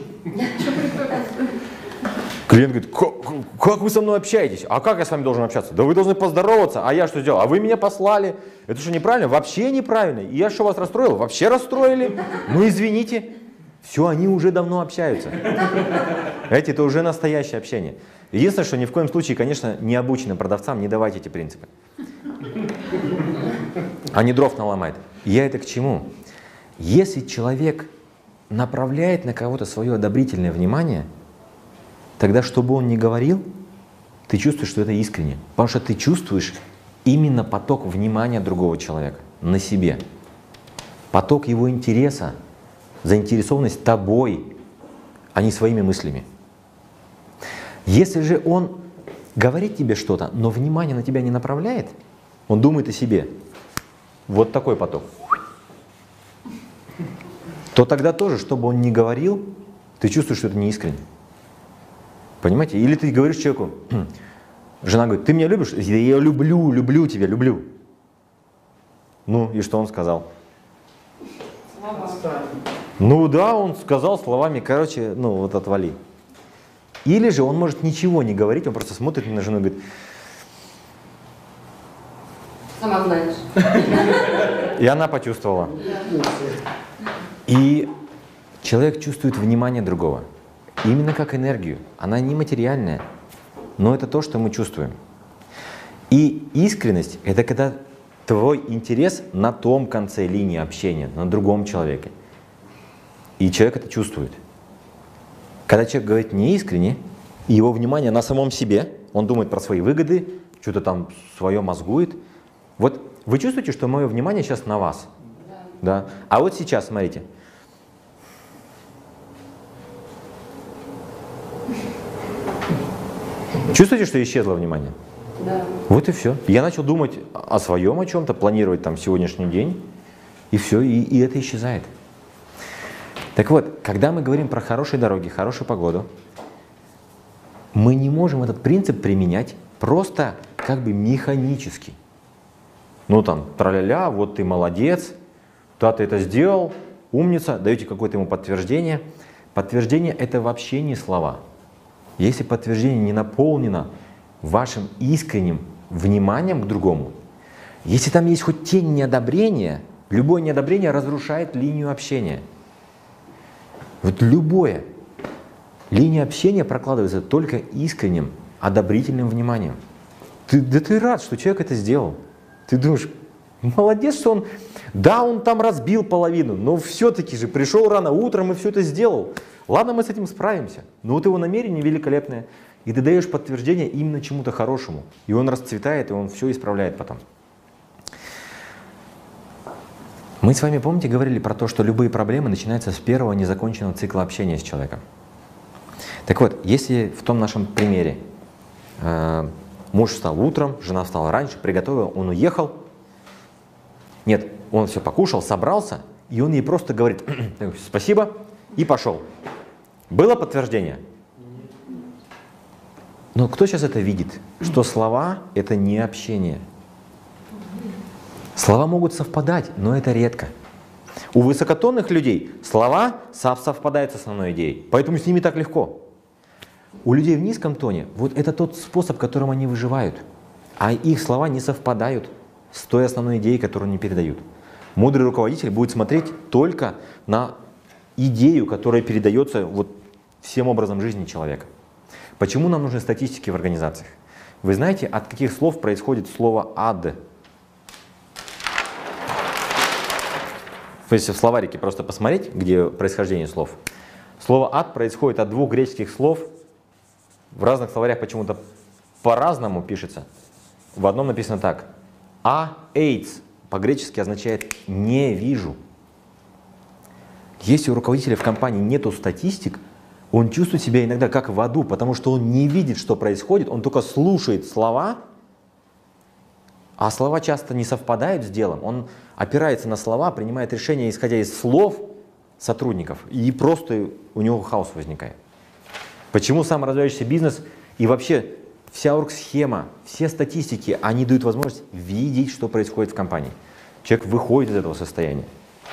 Клиент говорит, как вы со мной общаетесь? А как я с вами должен общаться? Да вы должны поздороваться, а я что сделал? А вы меня послали. Это что, неправильно? Вообще неправильно. И я что, вас расстроил? Вообще расстроили? Ну извините. Все, они уже давно общаются. Это уже настоящее общение. Единственное, что ни в коем случае, конечно, необученным продавцам не давайте эти принципы. Они дров наломают. Я это к чему? Если человек направляет на кого-то свое одобрительное внимание, тогда, что бы он ни говорил, ты чувствуешь, что это искренне. Потому что ты чувствуешь именно поток внимания другого человека на себе. Поток его интереса, заинтересованность тобой, а не своими мыслями. Если же он говорит тебе что-то, но внимание на тебя не направляет, он думает о себе, вот такой поток, то тогда тоже, что бы он ни говорил, ты чувствуешь, что это не искренне. Понимаете? Или ты говоришь человеку, жена говорит, ты меня любишь? Я люблю тебя, люблю. Ну, и что он сказал? Ну да, он сказал словами, короче, ну вот отвали. Или же он может ничего не говорить, он просто смотрит на жену и говорит, Сама знаешь. и она почувствовала. И человек чувствует внимание другого, именно как энергию. Она нематериальная, но это то, что мы чувствуем. И искренность — это когда твой интерес на том конце линии общения, на другом человеке. И человек это чувствует. Когда человек говорит неискренне, и его внимание на самом себе, он думает про свои выгоды, что-то там свое мозгует. Вот вы чувствуете, что мое внимание сейчас на вас? Да. А вот сейчас, смотрите. Чувствуете, что исчезло внимание? Да. Вот и все. Я начал думать о своем, о чем-то, планировать там сегодняшний день, и все, и это исчезает. Так вот, когда мы говорим про хорошие дороги, хорошую погоду, мы не можем этот принцип применять просто как бы механически. Ну там, тра-ля-ля, вот ты молодец, да, ты это сделал, умница, даете какое-то ему подтверждение. Подтверждение — это вообще не слова. Если подтверждение не наполнено вашим искренним вниманием к другому, если там есть хоть тень неодобрения, любое неодобрение разрушает линию общения. Вот любое. Линия общения прокладывается только искренним, одобрительным вниманием. Ты рад, что человек это сделал. Ты думаешь, молодец, что он... Да, он там разбил половину, но все-таки же пришел рано утром и все это сделал. Ладно, мы с этим справимся. Но вот его намерение великолепное. И ты даешь подтверждение именно чему-то хорошему. И он расцветает, и он все исправляет потом. Мы с вами, помните, говорили про то, что любые проблемы начинаются с первого незаконченного цикла общения с человеком. Так вот, если в том нашем примере муж встал утром, жена встала раньше, приготовила, он уехал. Нет, он все покушал, собрался, и он ей просто говорит «спасибо» и пошел. Было подтверждение? Но кто сейчас это видит? Что слова — это не общение. Слова могут совпадать, но это редко. У высокотонных людей слова совпадают с основной идеей, поэтому с ними так легко. У людей в низком тоне вот это тот способ, которым они выживают, а их слова не совпадают с той основной идеей, которую они передают. Мудрый руководитель будет смотреть только на идею, которая передается вот всем образом жизни человека. Почему нам нужны статистики в организациях? Вы знаете, от каких слов происходит слово «ад»? Если в словарике просто посмотреть, где происхождение слов. Слово «ад» происходит от двух греческих слов. В разных словарях почему-то по-разному пишется. В одном написано так. «А-эйц» по-гречески означает «не вижу». Если у руководителя в компании нету статистик, Он чувствует себя иногда как в аду, потому что он не видит, что происходит, он только слушает слова, а слова часто не совпадают с делом. Он опирается на слова, принимает решения, исходя из слов сотрудников, и просто у него хаос возникает. Почему саморазвивающийся бизнес и вообще вся оргсхема, все статистики, они дают возможность видеть, что происходит в компании. Человек выходит из этого состояния.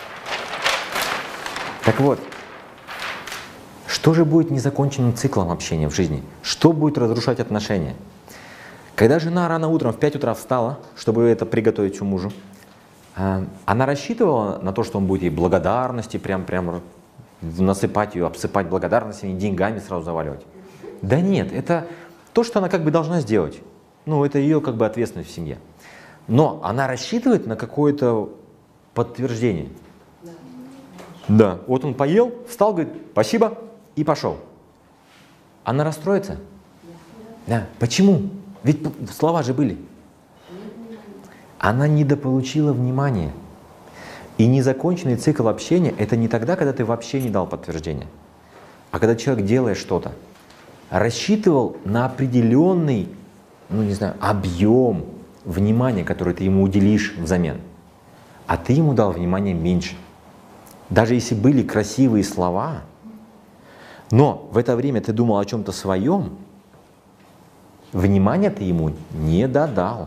Так вот, что же будет незаконченным циклом общения в жизни? Что будет разрушать отношения? Когда жена рано утром в 5 утра встала, чтобы это приготовить мужу, она рассчитывала на то, что он будет ей благодарности, прям насыпать ее, обсыпать благодарностями, деньгами сразу заваливать? Да нет, это то, что она как бы должна сделать. Ну, это ее как бы ответственность в семье. Но она рассчитывает на какое-то подтверждение. Да, вот он поел, встал, говорит, спасибо, и пошел. Она расстроится? Да. Почему? Ведь слова же были. Она недополучила внимания. И незаконченный цикл общения — это не тогда, когда ты вообще не дал подтверждения, а когда человек делает что-то, рассчитывал на определенный, ну не знаю, объем внимания, который ты ему уделишь взамен, а ты ему дал внимания меньше. Даже если были красивые слова, но в это время ты думал о чем-то своем, внимания ты ему не додал.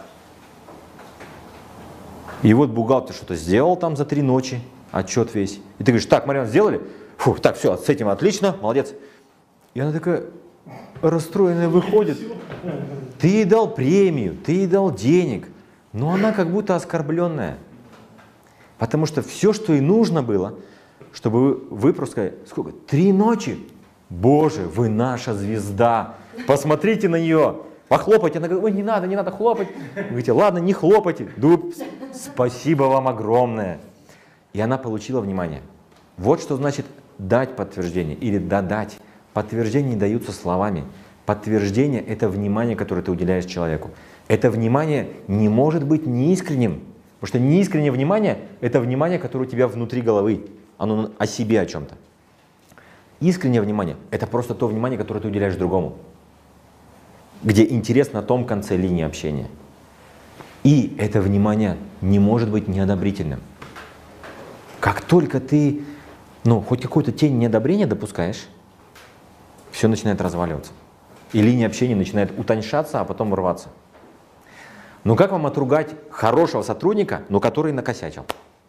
И вот бухгалтер что-то сделал там за 3 ночи, отчет весь. И ты говоришь, так, Марьяна, сделали? Фу, так, все, с этим отлично, молодец. И она такая расстроенная выходит. Ты ей дал премию, ты ей дал денег, но она как будто оскорбленная. Потому что все, что ей нужно было, чтобы вы просто сказали, сколько? 3 ночи? Боже, вы наша звезда, посмотрите на нее. Похлопайте. Она говорит, ой, не надо хлопать. Вы говорите, ладно, не хлопайте. Спасибо вам огромное. И она получила внимание. Вот что значит дать подтверждение или додать. Подтверждения не даются словами. Подтверждение — это внимание, которое ты уделяешь человеку. Это внимание не может быть неискренним. Потому что неискреннее внимание — это внимание, которое у тебя внутри головы. Оно о себе о чем-то. Искреннее внимание — это просто то внимание, которое ты уделяешь другому, где интерес на том конце линии общения. И это внимание не может быть неодобрительным. Как только ты, хоть какую-то тень неодобрения допускаешь, все начинает разваливаться. И линия общения начинает утоньшаться, а потом рваться. Но как вам отругать хорошего сотрудника, но который накосячил?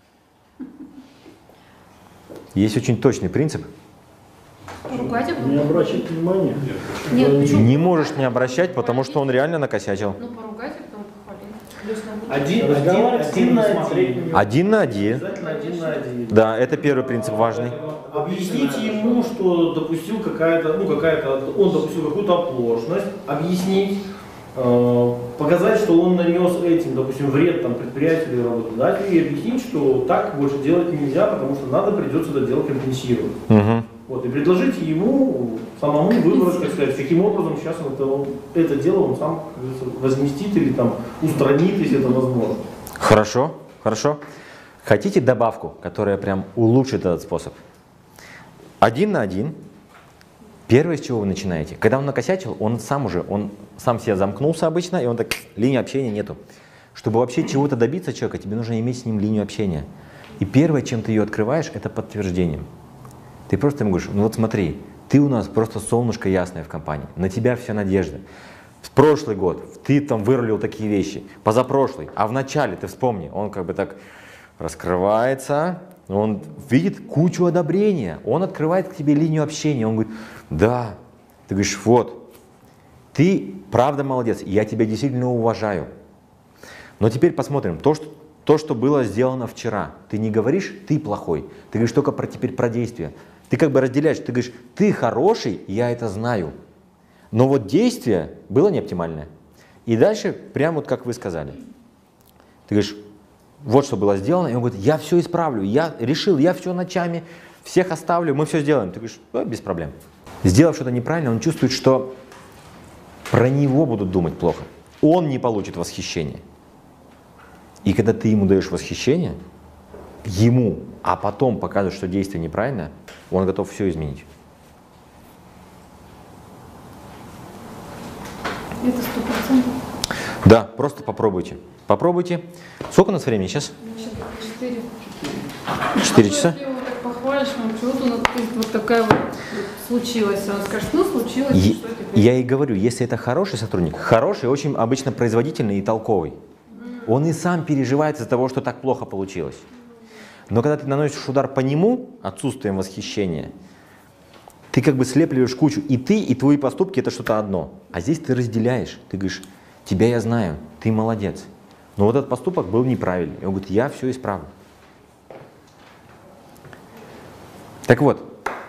Есть очень точный принцип. Ругать его? Не обращать внимания. Нет, почему? Не можешь не обращать, потому что он реально накосячил. Ну, поругать, а потом похвалить. Один на один. 1 на 1. Обязательно 1 на 1. Да, это первый принцип важный. Объясните ему, что допустил он допустил какую-то оплошность, объяснить, показать, что он нанес этим, допустим, вред предприятию или работодателю, и объяснить, что так больше делать нельзя, потому что придется это дело компенсировать. Угу. Вот, и предложите ему самому выбрать, так сказать, каким образом сейчас это дело он сам, как говорится, возместит или устранит, если это возможно. Хорошо, хорошо. Хотите добавку, которая прям улучшит этот способ? 1 на 1. Первое, с чего вы начинаете. Когда он накосячил, он сам себя замкнулся обычно, и он так, линии общения нету. Чтобы вообще чего-то добиться человека, тебе нужно иметь с ним линию общения. И первое, чем ты ее открываешь, это подтверждением. Ты просто ему говоришь, вот смотри, ты у нас просто солнышко ясное в компании, на тебя вся надежда. В прошлый год ты вырулил такие вещи, позапрошлый, а в начале, ты вспомни, он так раскрывается, он видит кучу одобрения, он открывает к тебе линию общения, он говорит, да, ты говоришь, вот, ты правда молодец, я тебя действительно уважаю. Но теперь посмотрим, то, что было сделано вчера, ты не говоришь, ты плохой, ты говоришь только теперь про действия. Ты разделяешь, ты говоришь, ты хороший, я это знаю. Но вот действие было не оптимальное. И дальше, прямо как вы сказали. Ты говоришь, вот что было сделано, и он говорит, я все исправлю, я решил, я все ночами, всех оставлю, мы все сделаем. Ты говоришь, без проблем. Сделав что-то неправильно, он чувствует, что про него будут думать плохо. Он не получит восхищения. И когда ты ему даешь восхищение, а потом показываешь, что действие неправильное, он готов все изменить. Да, просто попробуйте. Попробуйте. Сколько у нас времени сейчас? 4. 4 часа? Если его так похвалишь, ну почему-то вот такая вот случилась. Он скажет, ну случилось, и что теперь? Я и говорю, если это хороший сотрудник, хороший, очень обычно производительный и толковый, он и сам переживает из-за того, что так плохо получилось. Но когда ты наносишь удар по нему, отсутствием восхищения, ты как бы слепливаешь кучу. И ты, и твои поступки — это что-то одно. А здесь ты разделяешь. Ты говоришь, тебя я знаю, ты молодец. Но вот этот поступок был неправильный. И он говорит, я все исправлю. Так вот,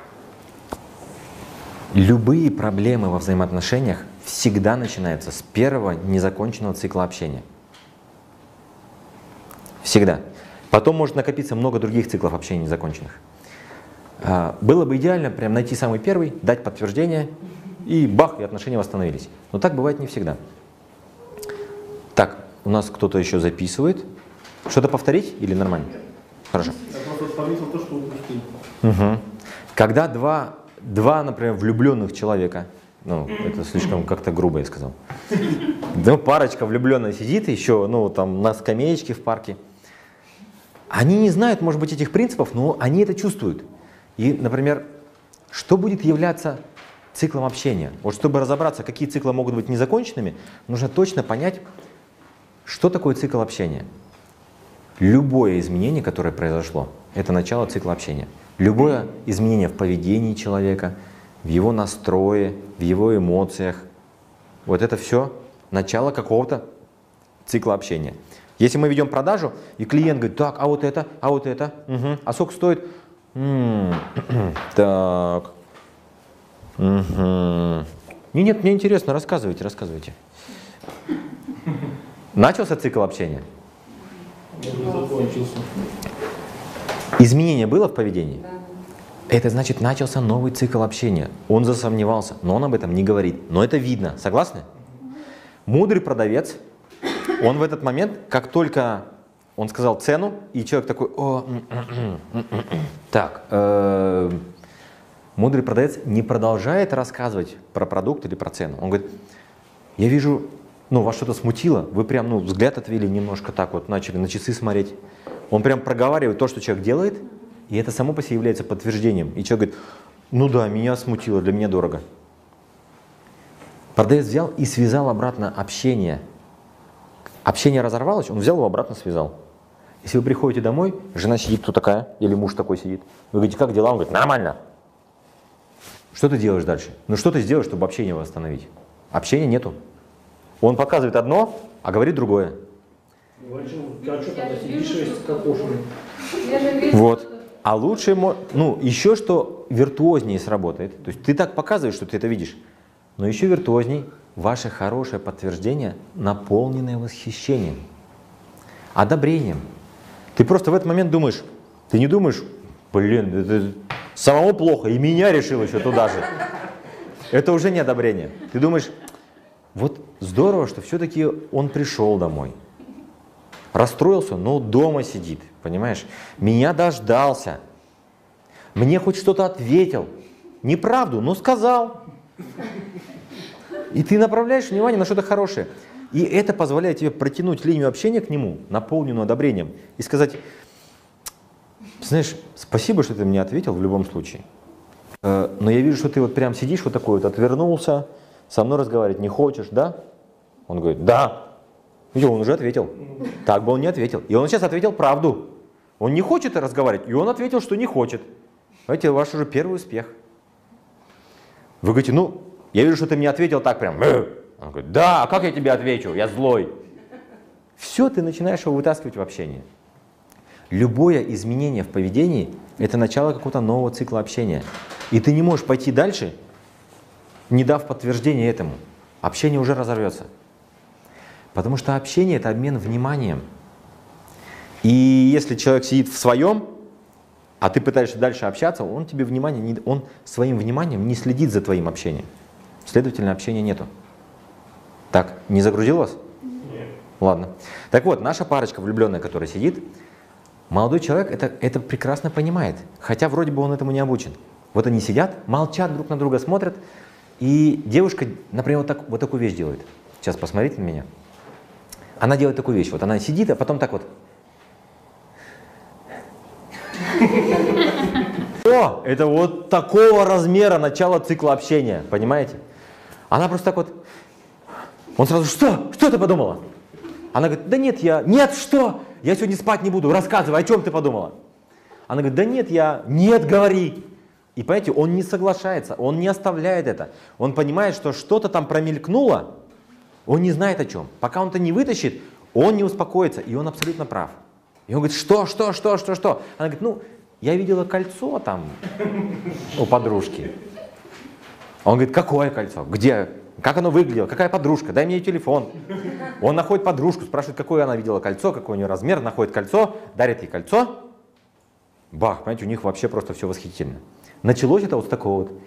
любые проблемы во взаимоотношениях всегда начинаются с первого незаконченного цикла общения. Всегда. Потом может накопиться много других циклов общения незаконченных. Было бы идеально прям найти самый первый, дать подтверждение, и бах, и отношения восстановились. Но так бывает не всегда. Так, у нас кто-то еще записывает. Что-то повторить или нормально? Хорошо. Я просто пометил то, что упустил. Угу. Когда два, например, влюбленных человека, ну, это слишком как-то грубо я сказал, ну, парочка влюбленная сидит еще, ну, там, на скамеечке в парке, они не знают, может быть, этих принципов, но они это чувствуют. И, например, что будет являться циклом общения? Вот чтобы разобраться, какие циклы могут быть незаконченными, нужно точно понять, что такое цикл общения. Любое изменение, которое произошло, это начало цикла общения. Любое изменение в поведении человека, в его настрое, в его эмоциях, вот это все начало какого-то цикла общения. Если мы ведем продажу, и клиент говорит, так, а вот это, угу. А сколько стоит? Так. Угу. Нет, мне интересно, рассказывайте. Начался цикл общения? Закончился. Изменение было в поведении? Это значит, начался новый цикл общения. Он засомневался, но он об этом не говорит. Но это видно. Согласны? Мудрый продавец, он в этот момент, как только он сказал цену, и человек такой, так, мудрый продавец не продолжает рассказывать про продукт или про цену. Он говорит, я вижу, ну, вас что-то смутило, вы прям, ну, взгляд отвели немножко так вот, начали на часы смотреть. Он прям проговаривает то, что человек делает, и это само по себе является подтверждением. И человек говорит, ну да, меня смутило, для меня дорого. Продавец взял и связал обратно общение. Общение разорвалось, он взял его обратно, связал. Если вы приходите домой, жена сидит, кто такая, или муж такой сидит. Вы говорите, как дела? Он говорит, нормально. Что ты делаешь дальше? Ну что ты сделаешь, чтобы общение восстановить? Общения нету. Он показывает одно, а говорит другое. Вот. А лучше, ну, еще что виртуознее сработает. То есть ты так показываешь, что ты это видишь. Но еще виртуозней ваше хорошее подтверждение, наполненное восхищением, одобрением. Ты просто в этот момент думаешь, ты не думаешь, блин, это самому плохо, и меня решил еще туда же. Это уже не одобрение. Ты думаешь, вот здорово, что все-таки он пришел домой. Расстроился, но дома сидит, понимаешь? Меня дождался. Мне хоть что-то ответил. Неправду, но сказал. И ты направляешь внимание на что-то хорошее. И это позволяет тебе протянуть линию общения к нему, наполненную одобрением, и сказать, знаешь, спасибо, что ты мне ответил в любом случае. Но я вижу, что ты вот прям сидишь вот такой вот, отвернулся, со мной разговаривать не хочешь, да? Он говорит, да. И он уже ответил. Так бы он не ответил. И он сейчас ответил правду. Он не хочет разговаривать, и он ответил, что не хочет. Знаете, ваш уже первый успех. Вы говорите, ну, я вижу, что ты мне ответил так прям. Он говорит, да, а как я тебе отвечу? Я злой. Все, ты начинаешь его вытаскивать в общение. Любое изменение в поведении – это начало какого-то нового цикла общения. И ты не можешь пойти дальше, не дав подтверждения этому. Общение уже разорвется. Потому что общение – это обмен вниманием. И если человек сидит в своем, а ты пытаешься дальше общаться, он тебе внимание он своим вниманием не следит за твоим общением. Следовательно, общения нету. Так, не загрузил вас? Нет. Ладно. Так вот, наша парочка влюбленная, которая сидит, молодой человек это прекрасно понимает, хотя вроде бы он этому не обучен. Вот они сидят, молчат друг на друга, смотрят, и девушка, например, вот такую вещь делает. Сейчас посмотрите на меня. Она делает такую вещь. Вот она сидит, а потом так вот. О, это вот такого размера начало цикла общения, понимаете? Она просто так вот. Он сразу, что? Что ты подумала? Она говорит, да нет, нет, что? Я сегодня спать не буду, рассказывай, о чем ты подумала? Она говорит, да нет, нет, говори. И понимаете, он не соглашается, он не оставляет это. Он понимает, что что-то там промелькнуло, он не знает о чем. Пока он это не вытащит, он не успокоится, и он абсолютно прав. И он говорит, что? Она говорит, ну, я видела кольцо там у подружки. Он говорит, какое кольцо? Где? Как оно выглядело? Какая подружка? Дай мне ее телефон. Он находит подружку, спрашивает, какое она видела кольцо, какой у нее размер, находит кольцо, дарит ей кольцо. Бах, понимаете, у них вообще просто все восхитительно. Началось это вот с такого вот.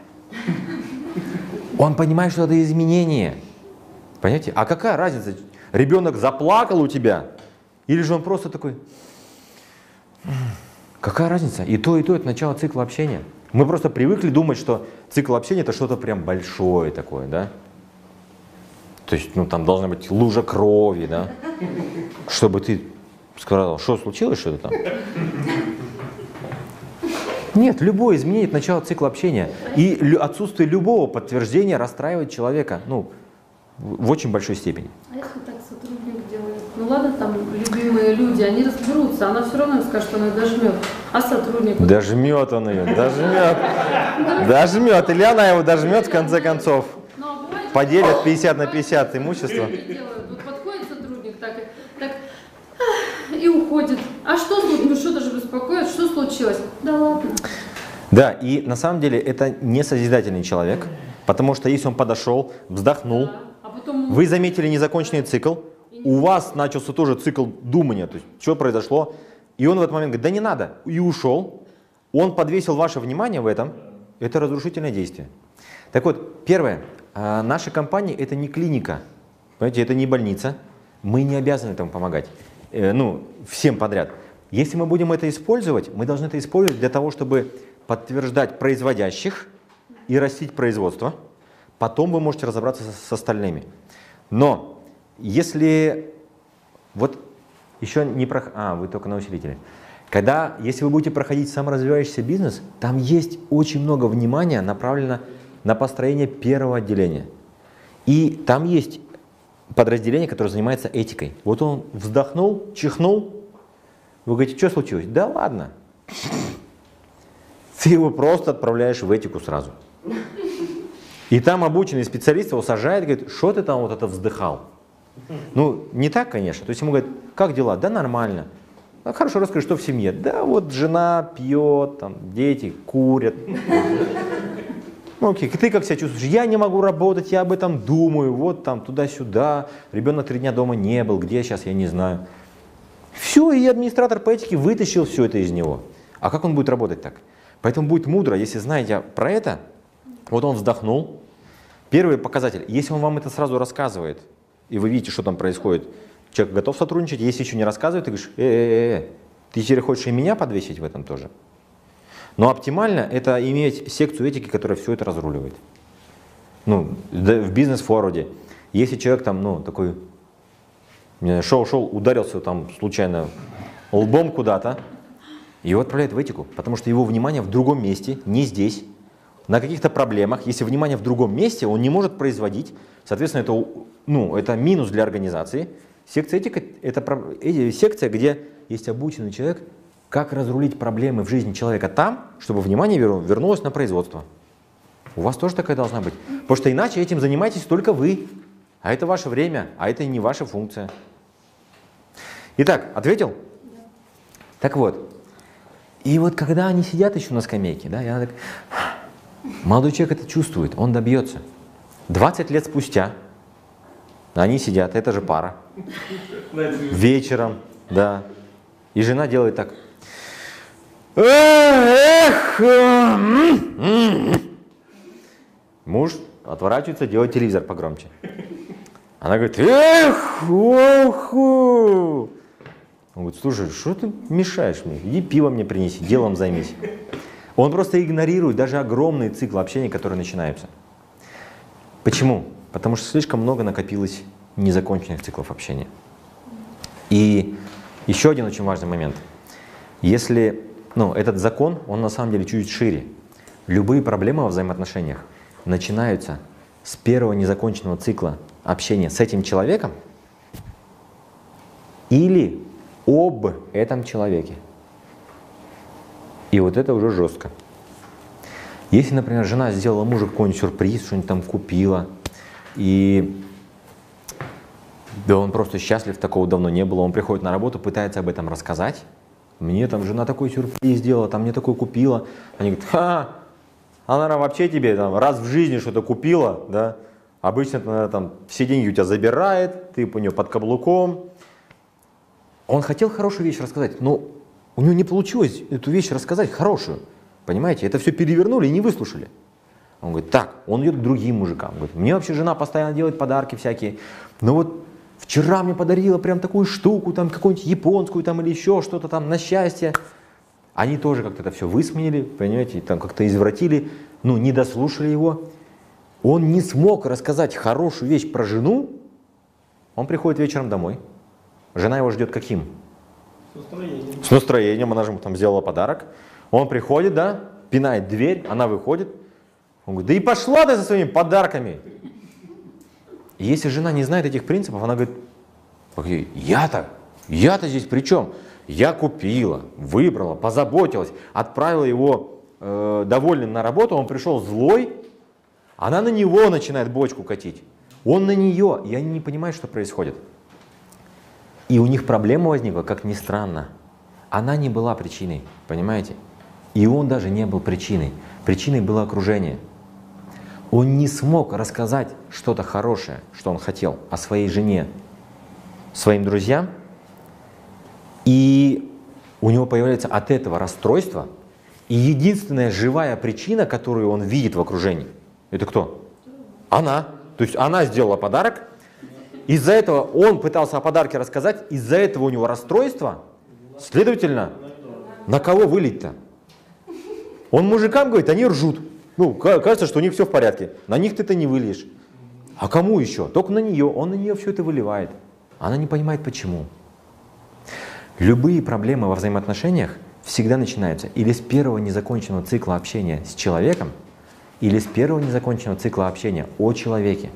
Он понимает, что это изменение. Понимаете? А какая разница? Ребенок заплакал у тебя? Или же он просто такой... Какая разница? И то это начало цикла общения. Мы просто привыкли думать, что цикл общения это что-то прям большое такое, да? То есть, ну там должна быть лужа крови, да? Чтобы ты сказал, что случилось, что-то там? Нет, любое изменение это начало цикла общения. И отсутствие любого подтверждения расстраивает человека, ну, в очень большой степени. А если так сотрудник делает? Ну ладно, там любимые люди, они разберутся, она все равно скажет, что она дожмет. А сотрудник? Дожмет он ее, дожмет. Дожмет. Или она его дожмет в конце концов. Поделят 50 на 50 имущество. Вот подходит сотрудник так и уходит. А что случилось? Ну что даже беспокоит? Что случилось? Да ладно. Да, и на самом деле это не созидательный человек, потому что если он подошел, вздохнул, Да. А потом... вы заметили незаконченный цикл, у вас начался тоже цикл думания, то есть что произошло, и он в этот момент говорит, да не надо, и ушел, он подвесил ваше внимание в этом, это разрушительное действие. Так вот, первое, наша компания это не клиника, понимаете, это не больница, мы не обязаны этому помогать, ну, всем подряд. Если мы будем это использовать, мы должны это использовать для того, чтобы подтверждать производящих и растить производство. Потом вы можете разобраться с остальными. Но если вот еще не вы только на усилителе. Если вы будете проходить саморазвивающийся бизнес, там есть очень много внимания направлено на построение первого отделения. И там есть подразделение, которое занимается этикой. Вот он вздохнул, чихнул, вы говорите, что случилось? Да ладно. Ты его просто отправляешь в этику сразу. И там обученный специалист его сажает и говорит, что ты там вот это вздыхал? Ну, не так, конечно. То есть ему говорят, как дела? Да нормально. А хорошо, расскажи, что в семье? Да вот жена пьет, там, дети курят. Ну, окей, ты как себя чувствуешь? Я не могу работать, я об этом думаю, вот там туда-сюда. Ребенок 3 дня дома не был, где сейчас, я не знаю. Все, и администратор по этике вытащил все это из него. А как он будет работать так? Поэтому будет мудро, если знаете про это, вот он вздохнул. Первый показатель, если он вам это сразу рассказывает, и вы видите, что там происходит, человек готов сотрудничать, если еще не рассказывает, ты говоришь, ты теперь хочешь и меня подвесить в этом тоже? Но оптимально это иметь секцию этики, которая все это разруливает. Ну, в бизнес-форуме, если человек там, ну, такой, шел, ударился там случайно лбом куда-то, его отправляют в этику, потому что его внимание в другом месте, не здесь, на каких-то проблемах. Если внимание в другом месте, он не может производить, соответственно, это минус для организации. Секция этика – это секция, где есть обученный человек, как разрулить проблемы в жизни человека там, чтобы внимание вернулось на производство. У вас тоже такая должна быть. Потому что иначе этим занимаетесь только вы. А это ваше время, а это не ваша функция. Итак, ответил? Да. Так вот. И вот когда они сидят еще на скамейке, да, я так... Молодой человек это чувствует, он добьется. 20 лет спустя они сидят, это же пара. Вечером, да. И жена делает так. Муж отворачивается, делает телевизор погромче. Она говорит, Он говорит, слушай, что ты мешаешь мне? Иди пиво мне принеси, делом займись. Он просто игнорирует даже огромный цикл общения, который начинается. Почему? Потому что слишком много накопилось незаконченных циклов общения. И еще один очень важный момент. Если, этот закон, он на самом деле чуть шире. Любые проблемы во взаимоотношениях начинаются с первого незаконченного цикла общения с этим человеком или об этом человеке. И вот это уже жестко. Если, например, жена сделала мужу какой-нибудь сюрприз, что-нибудь там купила, и да он просто счастлив, такого давно не было, он приходит на работу, пытается об этом рассказать. Мне там жена такой сюрприз сделала, там мне такой купила. Они говорят, она вообще тебе там раз в жизни что-то купила, да? Обычно она там все деньги у тебя забирает, ты у нее под каблуком. Он хотел хорошую вещь рассказать, но у него не получилось эту вещь рассказать хорошую. Понимаете, это все перевернули и не выслушали. Он говорит, так, он идет к другим мужикам. Говорит, мне вообще жена постоянно делает подарки всякие. Но вот вчера мне подарила прям такую штуку, там какую-нибудь японскую там или еще что-то там на счастье. Они тоже как-то это все высмеяли, понимаете, там как-то извратили, не дослушали его. Он не смог рассказать хорошую вещь про жену. Он приходит вечером домой. Жена его ждет каким? С настроением. С настроением, она же ему там сделала подарок. Он приходит, да, пинает дверь, она выходит. Он говорит, да и пошла ты со своими подарками. И если жена не знает этих принципов, она говорит, я-то здесь при чем? Я купила, выбрала, позаботилась, отправила его довольным на работу, он пришел злой, она на него начинает бочку катить. Он на нее, и они не понимают, что происходит. И у них проблема возникла, как ни странно. Она не была причиной, понимаете? И он даже не был причиной. Причиной было окружение. Он не смог рассказать что-то хорошее, что он хотел о своей жене, своим друзьям. И у него появляется от этого расстройство. И единственная живая причина, которую он видит в окружении, это кто? Она. То есть она сделала подарок. Из-за этого он пытался о подарке рассказать. Из-за этого у него расстройство. Следовательно, на кого вылить-то? Он мужикам говорит, они ржут. Кажется, что у них все в порядке. На них ты это не выльешь. А кому еще? Только на нее. Он на нее все это выливает. Она не понимает, почему. Любые проблемы во взаимоотношениях всегда начинаются или с первого незаконченного цикла общения с человеком, или с первого незаконченного цикла общения о человеке.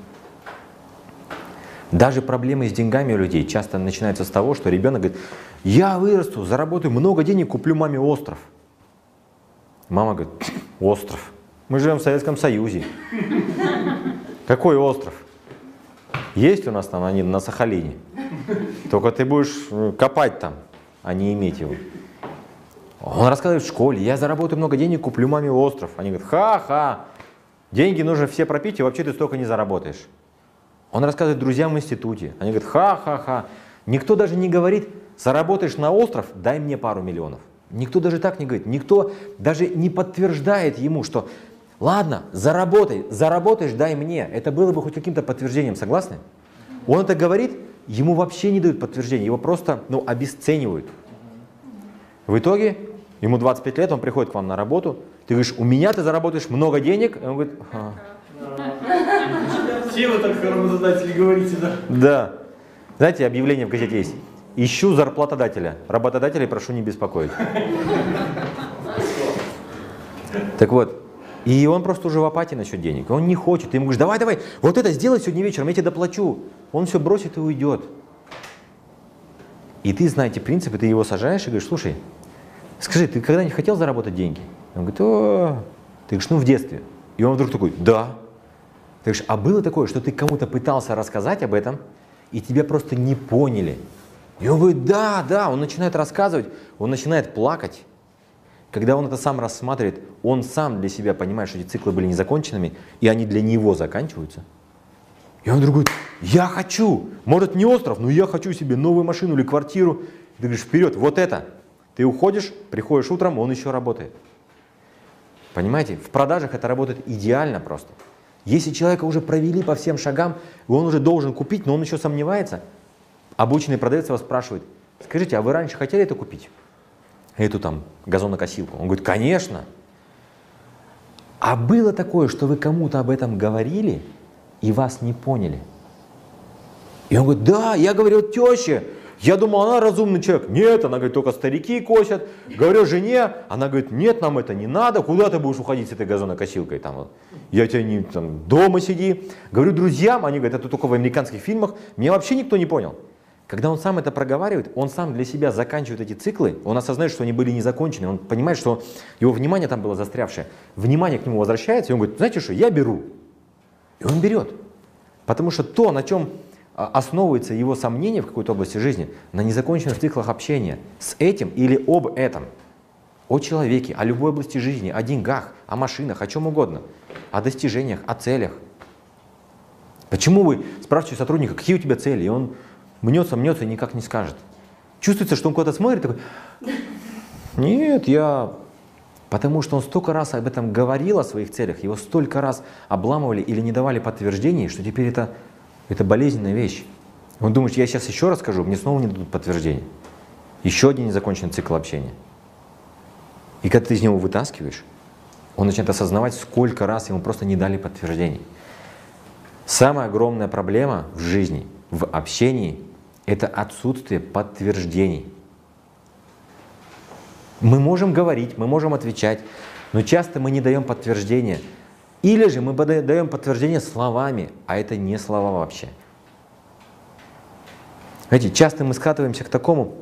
Даже проблемы с деньгами у людей часто начинаются с того, что ребенок говорит, я вырасту, заработаю много денег, куплю маме остров. Мама говорит, остров? Мы живем в Советском Союзе. Какой остров? Есть у нас там они на Сахалине. Только ты будешь копать там, а не иметь его. Он рассказывает в школе, я заработаю много денег, куплю маме остров. Они говорят, ха-ха, деньги нужно все пропить, и вообще ты столько не заработаешь. Он рассказывает друзьям в институте. Они говорят, ха-ха-ха. Никто даже не говорит, заработаешь на остров, дай мне пару миллионов. Никто даже так не говорит. Никто даже не подтверждает ему, что ладно, заработаешь, дай мне. Это было бы хоть каким-то подтверждением, согласны? Он это говорит, ему вообще не дают подтверждения, его просто обесценивают. В итоге, ему 25 лет, он приходит к вам на работу, ты говоришь, у меня ты заработаешь много денег, и он говорит, Все вы так работодатели говорите, да? Да. Знаете, объявление в газете есть. Ищу зарплатодателя. Работодателей прошу не беспокоить. Так вот. И он просто уже в апатии насчет денег. Он не хочет. Ты ему говоришь, давай, вот это сделай сегодня вечером, я тебе доплачу. Он все бросит и уйдет. И ты, знаете, принципы, ты его сажаешь и говоришь, слушай, скажи, ты когда-нибудь хотел заработать деньги? Он говорит, ты говоришь, в детстве. И он вдруг такой, да. Ты говоришь, а было такое, что ты кому-то пытался рассказать об этом, и тебя просто не поняли? И он говорит, да, он начинает рассказывать, он начинает плакать. Когда он это сам рассматривает, он сам для себя понимает, что эти циклы были незаконченными, и они для него заканчиваются. И он вдруг говорит, я хочу, может не остров, но я хочу себе новую машину или квартиру. Ты говоришь, вперед, вот это. Ты уходишь, приходишь утром, он еще работает. Понимаете, в продажах это работает идеально просто. Если человека уже провели по всем шагам, и он уже должен купить, но он еще сомневается, обученный продавец вас спрашивает, скажите, а вы раньше хотели это купить? Эту там газонокосилку? Он говорит, конечно. А было такое, что вы кому-то об этом говорили, и вас не поняли? И он говорит, да, я говорил теще, я думал, она разумный человек. Нет, она говорит, только старики косят. Говорю жене, она говорит, нет, нам это не надо, куда ты будешь уходить с этой газонокосилкой? Там, вот. Я тебя не, там, дома сиди. Говорю друзьям, они говорят, это только в американских фильмах. Меня вообще никто не понял. Когда он сам это проговаривает, он сам для себя заканчивает эти циклы, он осознает, что они были не закончены, он понимает, что его внимание там было застрявшее. Внимание к нему возвращается, и он говорит, знаете что, я беру. И он берет. Потому что то, на чем основывается его сомнение в какой-то области жизни, на незаконченных циклах общения с этим или об этом. О человеке, о любой области жизни, о деньгах, о машинах, о чем угодно. О достижениях, о целях. Почему вы спрашиваете сотрудника, какие у тебя цели? И он мнется и никак не скажет. Чувствуется, что он куда-то смотрит, такой, нет, я... Потому что он столько раз об этом говорил, о своих целях, его столько раз обламывали или не давали подтверждений, что теперь это болезненная вещь. Он думает, я сейчас еще раз скажу, мне снова не дадут подтверждения. Еще один незаконченный цикл общения. И когда ты из него вытаскиваешь, он начинает осознавать, сколько раз ему просто не дали подтверждений. Самая огромная проблема в жизни, в общении, это отсутствие подтверждений. Мы можем говорить, мы можем отвечать, но часто мы не даем подтверждения. Или же мы даем подтверждение словами, а это не слова вообще. Знаете, часто мы скатываемся к такому.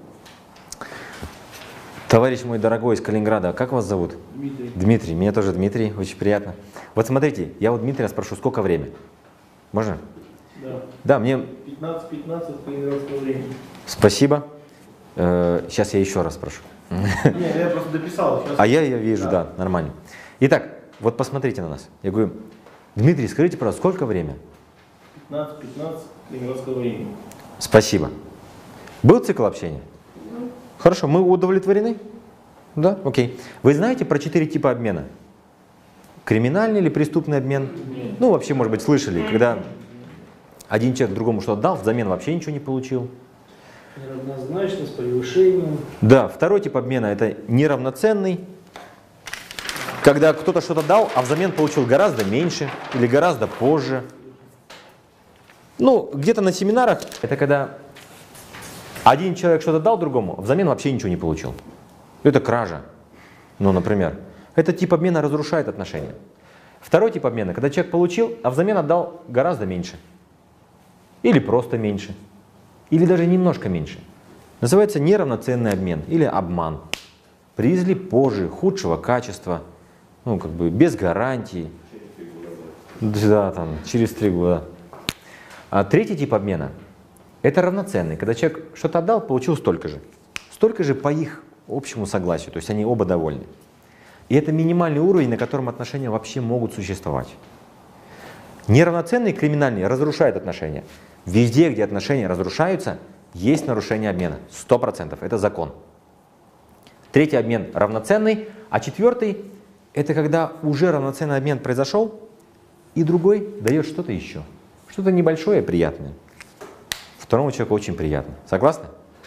Товарищ мой дорогой из Калининграда, как вас зовут? Дмитрий. Дмитрий, меня тоже Дмитрий, очень приятно. Вот смотрите, я вот Дмитрия спрошу, сколько время? Можно? Да. Да, мне... 15-15 по калининградскому времени. Спасибо. Сейчас я еще раз спрошу. Нет, я просто дописал. Сейчас... А я вижу, да, нормально. Итак, вот посмотрите на нас. Я говорю, Дмитрий, скажите, пожалуйста, сколько время? 15-15 калининградского времени. Спасибо. Был цикл общения? Хорошо, мы удовлетворены? Да? Окей. Вы знаете про 4 типа обмена? Криминальный или преступный обмен? Нет. Ну, вообще, может быть, слышали, когда один человек другому что-то дал, взамен вообще ничего не получил. Неравнозначность, превышение. Да, второй тип обмена – это неравноценный, когда кто-то что-то дал, а взамен получил гораздо меньше или гораздо позже. Ну, где-то на семинарах это когда один человек что-то дал другому, а взамен вообще ничего не получил. Это кража, ну, например. Этот тип обмена разрушает отношения. Второй тип обмена, когда человек получил, а взамен отдал гораздо меньше. Или просто меньше. Или даже немножко меньше. Называется неравноценный обмен или обман. Привезли позже, худшего качества, ну, как бы без гарантии. Да, там, через 3 года. А третий тип обмена – это равноценный. Когда человек что-то отдал, получил столько же. Столько же по их общему согласию, то есть они оба довольны. И это минимальный уровень, на котором отношения вообще могут существовать. Неравноценный криминальный разрушает отношения. Везде, где отношения разрушаются, есть нарушение обмена. 100%. Это закон. Третий обмен равноценный, а четвертый – это когда уже равноценный обмен произошел, и другой дает что-то еще. Что-то небольшое, приятное. Второму человеку очень приятно. Согласны?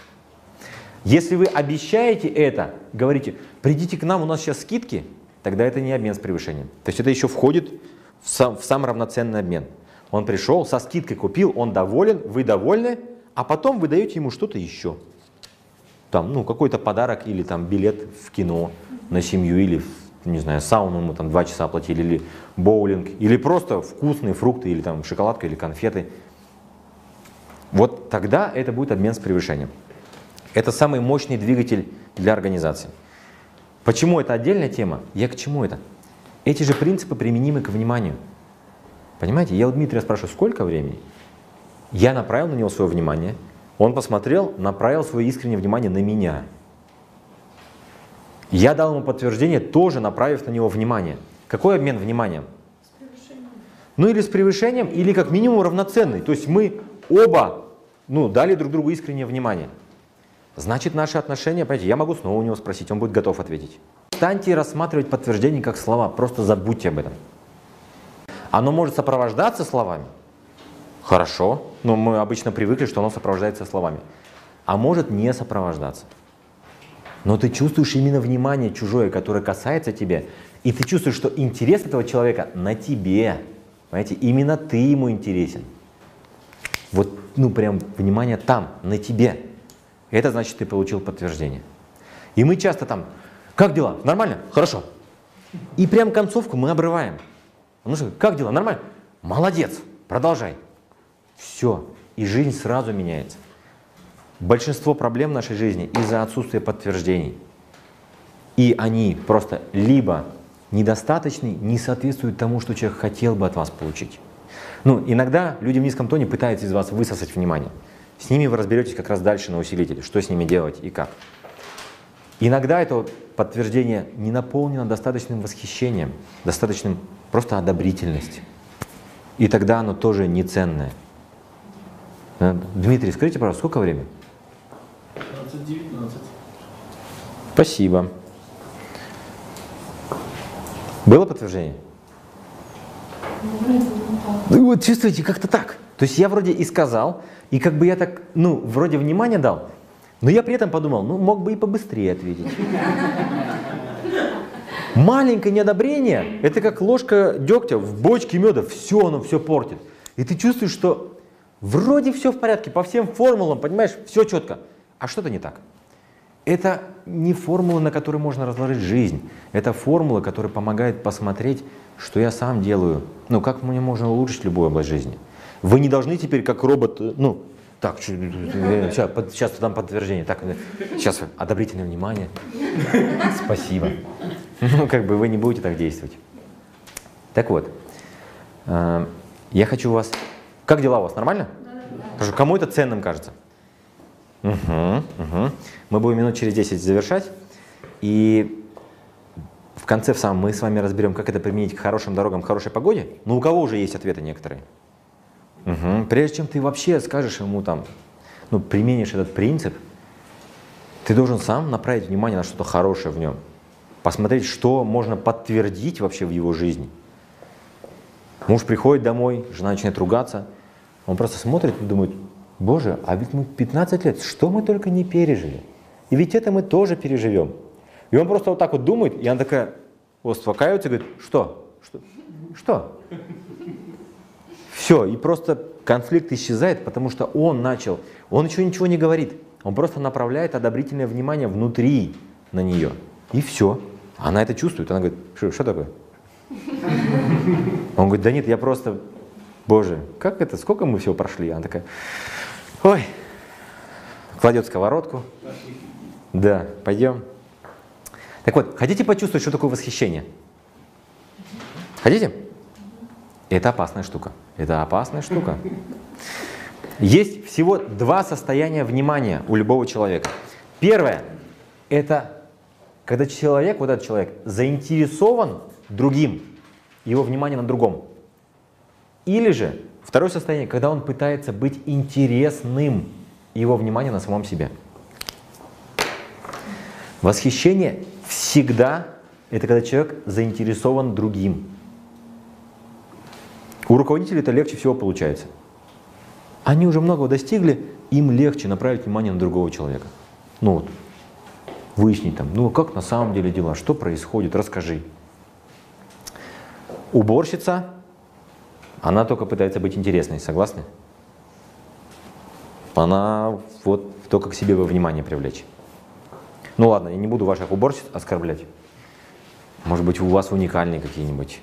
Если вы обещаете это, говорите, придите к нам, у нас сейчас скидки, тогда это не обмен с превышением. То есть это еще входит в сам равноценный обмен. Он пришел, со скидкой купил, он доволен, вы довольны, а потом вы даете ему что-то еще. Там, ну, какой-то подарок или там билет в кино на семью, или, не знаю, сауну ему там 2 часа оплатили, или боулинг, или просто вкусные фрукты, или там шоколадка, или конфеты. Вот тогда это будет обмен с превышением. Это самый мощный двигатель для организации. Почему это отдельная тема? Я к чему это? Эти же принципы применимы к вниманию. Понимаете, я у Дмитрия спрашиваю, сколько времени? Я направил на него свое внимание, он посмотрел, направил свое искреннее внимание на меня. Я дал ему подтверждение, тоже направив на него внимание. Какой обмен вниманием? С превышением. Ну или с превышением, или как минимум равноценный. То есть мы оба, ну, дали друг другу искреннее внимание. Значит, наши отношения, понимаете, я могу снова у него спросить, он будет готов ответить. Перестаньте рассматривать подтверждение как слова, просто забудьте об этом. Оно может сопровождаться словами. Хорошо, но мы обычно привыкли, что оно сопровождается словами. А может не сопровождаться. Но ты чувствуешь именно внимание чужое, которое касается тебя, и ты чувствуешь, что интерес этого человека на тебе. Понимаете, именно ты ему интересен. Вот ну прям внимание там, на тебе. Это значит, ты получил подтверждение. И мы часто там, как дела? Нормально? Хорошо. И прям концовку мы обрываем. Ну что, как дела? Нормально? Молодец, продолжай. Все, и жизнь сразу меняется. Большинство проблем в нашей жизни из-за отсутствия подтверждений. И они просто либо недостаточны, не соответствуют тому, что человек хотел бы от вас получить. Ну, иногда люди в низком тоне пытаются из вас высосать внимание. С ними вы разберетесь как раз дальше на усилителе, что с ними делать и как. Иногда это подтверждение не наполнено достаточным восхищением, достаточным просто одобрительностью. И тогда оно тоже неценное. Дмитрий, скажите, пожалуйста, сколько времени? 15-19. Спасибо. Было подтверждение? Ну вот чувствуете, как-то так. То есть я вроде и сказал, и как бы я так, ну, вроде внимание дал, но я при этом подумал, ну, мог бы и побыстрее ответить. Маленькое неодобрение – это как ложка дегтя в бочке меда, все, оно все портит. И ты чувствуешь, что вроде все в порядке, по всем формулам, понимаешь, все четко, а что-то не так. Это не формула, на которой можно разложить жизнь. Это формула, которая помогает посмотреть, что я сам делаю. Ну, как мне можно улучшить любую область жизни. Вы не должны теперь как робот, ну, так, сейчас дам подтверждение. Так, сейчас одобрительное внимание. Спасибо. Ну, как бы вы не будете так действовать. Так вот, я хочу вас... Как дела у вас? Нормально? Скажу, кому это ценным кажется? Мы будем минут через 10 завершать. И в конце мы с вами разберем, как это применить к хорошим дорогам, к хорошей погоде. Но у кого уже есть ответы некоторые? Прежде чем ты вообще скажешь ему там, ну, применишь этот принцип, ты должен сам направить внимание на что-то хорошее в нем. Посмотреть, что можно подтвердить вообще в его жизни. Муж приходит домой, жена начинает ругаться. Он просто смотрит и думает: Боже, а ведь мы 15 лет, что мы только не пережили. И ведь это мы тоже переживем. И он просто вот так вот думает, и она такая успокаивается и говорит: что? Что? Все, и просто конфликт исчезает, потому что он еще ничего не говорит. Он просто направляет одобрительное внимание внутри на нее. И все. Она это чувствует. Она говорит: что такое? Он говорит: да нет, я просто, Боже, как это, сколько мы всего прошли? Она такая: ой, кладет сковородку. Да, пойдем. Так вот, хотите почувствовать, что такое восхищение? Хотите? Это опасная штука. Это опасная штука. Есть всего два состояния внимания у любого человека. Первое – это когда человек, вот этот человек, заинтересован другим, его внимание на другом. Или же второе состояние, когда он пытается быть интересным, его внимание на самом себе. Восхищение всегда – это когда человек заинтересован другим. У руководителей это легче всего получается. Они уже многого достигли, им легче направить внимание на другого человека. Ну вот, выяснить там, ну как на самом деле дела, что происходит, расскажи. Уборщица, она только пытается быть интересной, согласны? Она вот только к себе внимание привлечь. Ну ладно, я не буду ваших уборщиц оскорблять. Может быть, у вас уникальные какие-нибудь.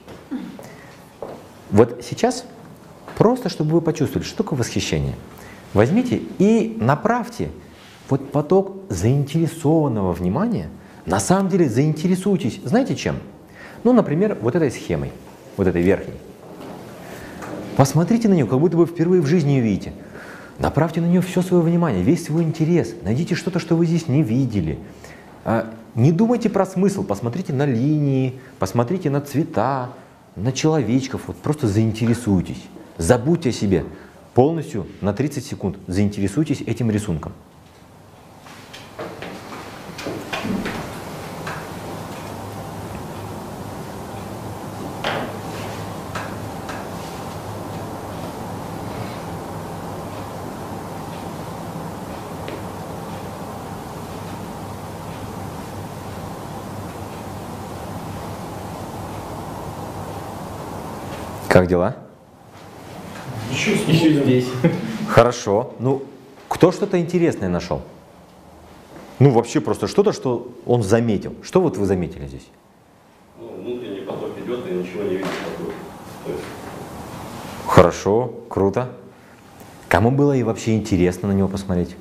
Вот сейчас, просто чтобы вы почувствовали, что такое восхищение, возьмите и направьте вот поток заинтересованного внимания. На самом деле заинтересуйтесь, знаете чем? Ну, например, вот этой схемой, вот этой верхней. Посмотрите на нее, как будто вы впервые в жизни ее видите. Направьте на нее все свое внимание, весь свой интерес. Найдите что-то, что вы здесь не видели. Не думайте про смысл, посмотрите на линии, посмотрите на цвета, на человечков, вот просто заинтересуйтесь. Забудьте о себе. Полностью на 30 секунд заинтересуйтесь этим рисунком. Как дела? Еще здесь. Хорошо. Ну, кто что-то интересное нашел? Ну, вообще просто что-то, что он заметил. Что вот вы заметили здесь? Ну, внутренний поток идет, и ничего не видит вокруг. То есть... Хорошо, круто. Кому было и вообще интересно на него посмотреть?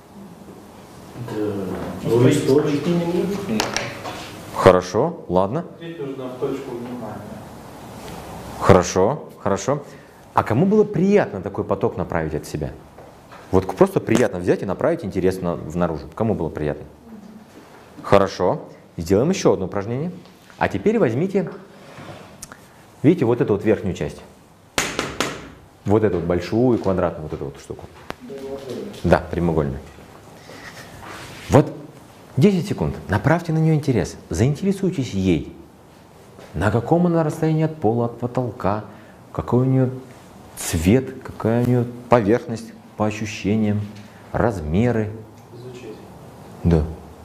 Хорошо, ладно. Смотреть нужно в точку внимания. Хорошо, хорошо. А кому было приятно такой поток направить от себя? Вот просто приятно взять и направить интересно наружу. Кому было приятно? Хорошо. Сделаем еще одно упражнение. А теперь возьмите, видите, вот эту вот верхнюю часть. Вот эту вот большую квадратную вот эту вот штуку. Да, прямоугольную. Вот 10 секунд. Направьте на нее интерес. Заинтересуйтесь ей. На каком она расстоянии от пола, от потолка, какой у нее цвет, какая у нее поверхность по ощущениям, размеры. Изучить. Да.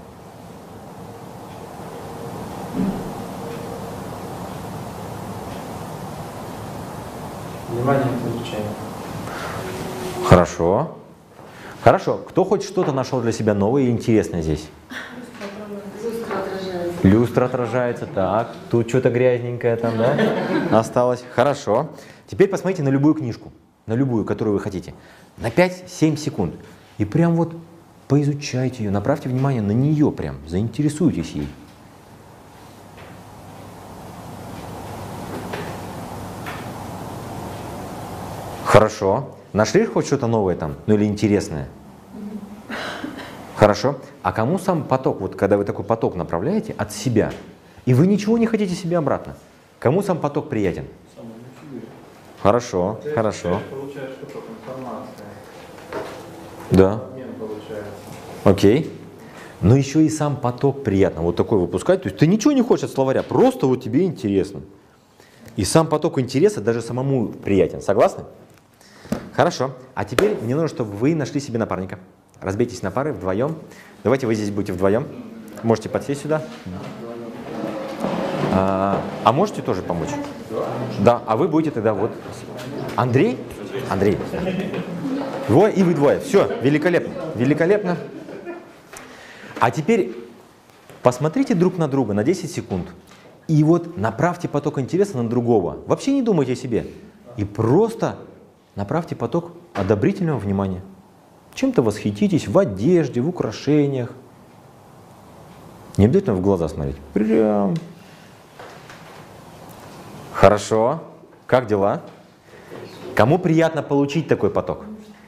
Внимание к изучению. Хорошо. Хорошо. Кто хоть что-то нашел для себя новое и интересное здесь? Люстра отражается. Люстра отражается. Так, тут что-то грязненькое там, да? Осталось. Хорошо. Теперь посмотрите на любую книжку, на любую, которую вы хотите. На 5-7 секунд. И прям вот поизучайте ее, направьте внимание на нее прям, заинтересуйтесь ей. Хорошо. Нашли хоть что-то новое там, ну или интересное? Хорошо. А кому сам поток, вот когда вы такой поток направляете от себя, и вы ничего не хотите себе обратно, кому сам поток приятен? Хорошо, хорошо. Получаешь поток информации. Да. Обмен получается. Окей. Но еще и сам поток приятно вот такой выпускать. То есть ты ничего не хочешь от словаря, просто вот тебе интересно. И сам поток интереса даже самому приятен. Согласны? Хорошо. А теперь мне нужно, чтобы вы нашли себе напарника. Разбейтесь на пары вдвоем. Давайте вы здесь будете вдвоем. Можете подсесть сюда. А можете тоже помочь? Да. А вы будете тогда вот. Андрей? Андрей. Двое и вы двое. Все, великолепно. Великолепно. А теперь посмотрите друг на друга на 10 секунд. И вот направьте поток интереса на другого. Вообще не думайте о себе. И просто направьте поток одобрительного внимания. Чем-то восхититесь в одежде, в украшениях. Не обязательно в глаза смотреть. Прям. Хорошо. Как дела? Кому приятно получить такой поток?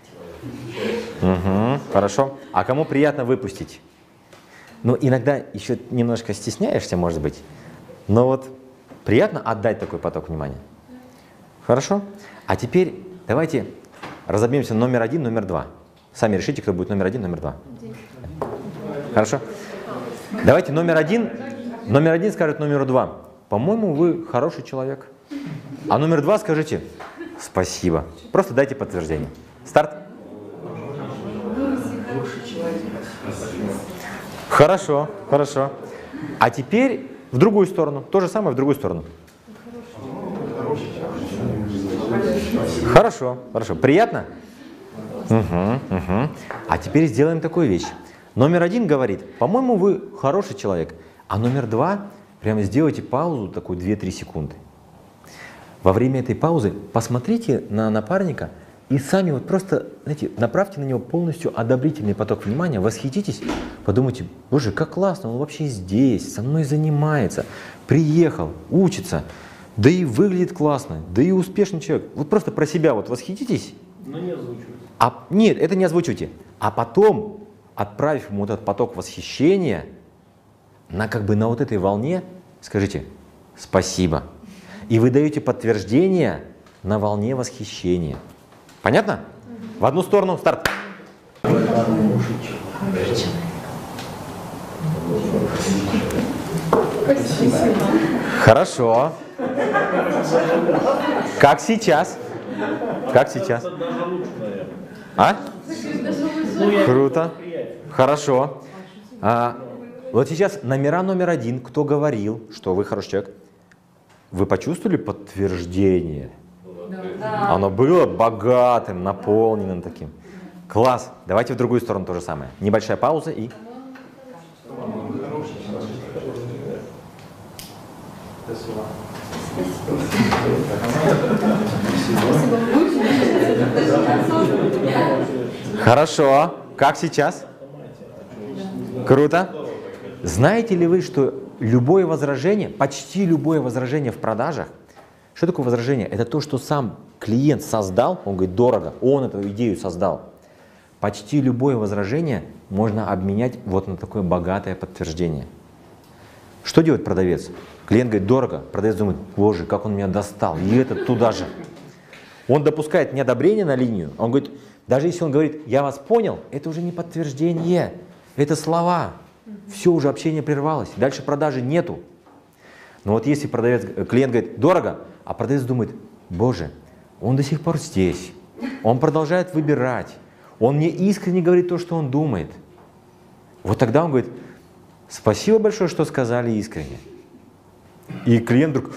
Угу, хорошо. А кому приятно выпустить? Ну, иногда еще немножко стесняешься, может быть. Но вот приятно отдать такой поток внимания. Хорошо? А теперь давайте разобьемся номер 1, номер 2. Сами решите, кто будет номер 1, номер 2. Хорошо? Давайте номер 1 скажет номеру 2. По-моему, вы хороший человек. А номер 2 скажите спасибо. Просто дайте подтверждение. Старт. Хорошо, хорошо. А теперь в другую сторону. То же самое в другую сторону. Хорошо, хорошо. Приятно? Угу, угу. А теперь сделаем такую вещь. Номер 1 говорит, по-моему, вы хороший человек. А номер 2, прямо сделайте паузу, такую 2-3 секунды. Во время этой паузы посмотрите на напарника и сами вот просто, знаете, направьте на него полностью одобрительный поток внимания, восхититесь, подумайте, боже, как классно, он вообще здесь, со мной занимается, приехал, учится, да и выглядит классно, да и успешный человек. Вот просто про себя вот восхититесь. Но не озвучивайте. Нет, это не озвучивайте. А потом, отправив ему вот этот поток восхищения, на как бы на вот этой волне, скажите спасибо. И вы даете подтверждение на волне восхищения. Понятно? В одну сторону, старт. Хорошо. Как сейчас? Как сейчас? Даже лучше, наверное. А? Ну, Круто. Хорошо. Вот сейчас номер 1, кто говорил, что вы хороший человек, вы почувствовали подтверждение? Оно было богатым, наполненным таким. Класс. Давайте в другую сторону то же самое. Небольшая пауза и... Спасибо. Хорошо. Как сейчас? Круто. Знаете ли вы, что любое возражение, почти любое возражение в продажах, что такое возражение? Это то, что сам клиент создал, он говорит, дорого, он эту идею создал. Почти любое возражение можно обменять вот на такое богатое подтверждение. Что делает продавец? Клиент говорит, дорого, продавец думает, боже, как он меня достал, и этот туда же. Он допускает неодобрение на линию, он говорит, даже если он говорит, я вас понял, это уже не подтверждение, это слова. Все, уже общение прервалось, дальше продажи нету. Но вот если клиент говорит, дорого, а продавец думает, боже, он до сих пор здесь, он продолжает выбирать, он мне искренне говорит то, что он думает. Вот тогда он говорит, спасибо большое, что сказали искренне. И клиент вдруг,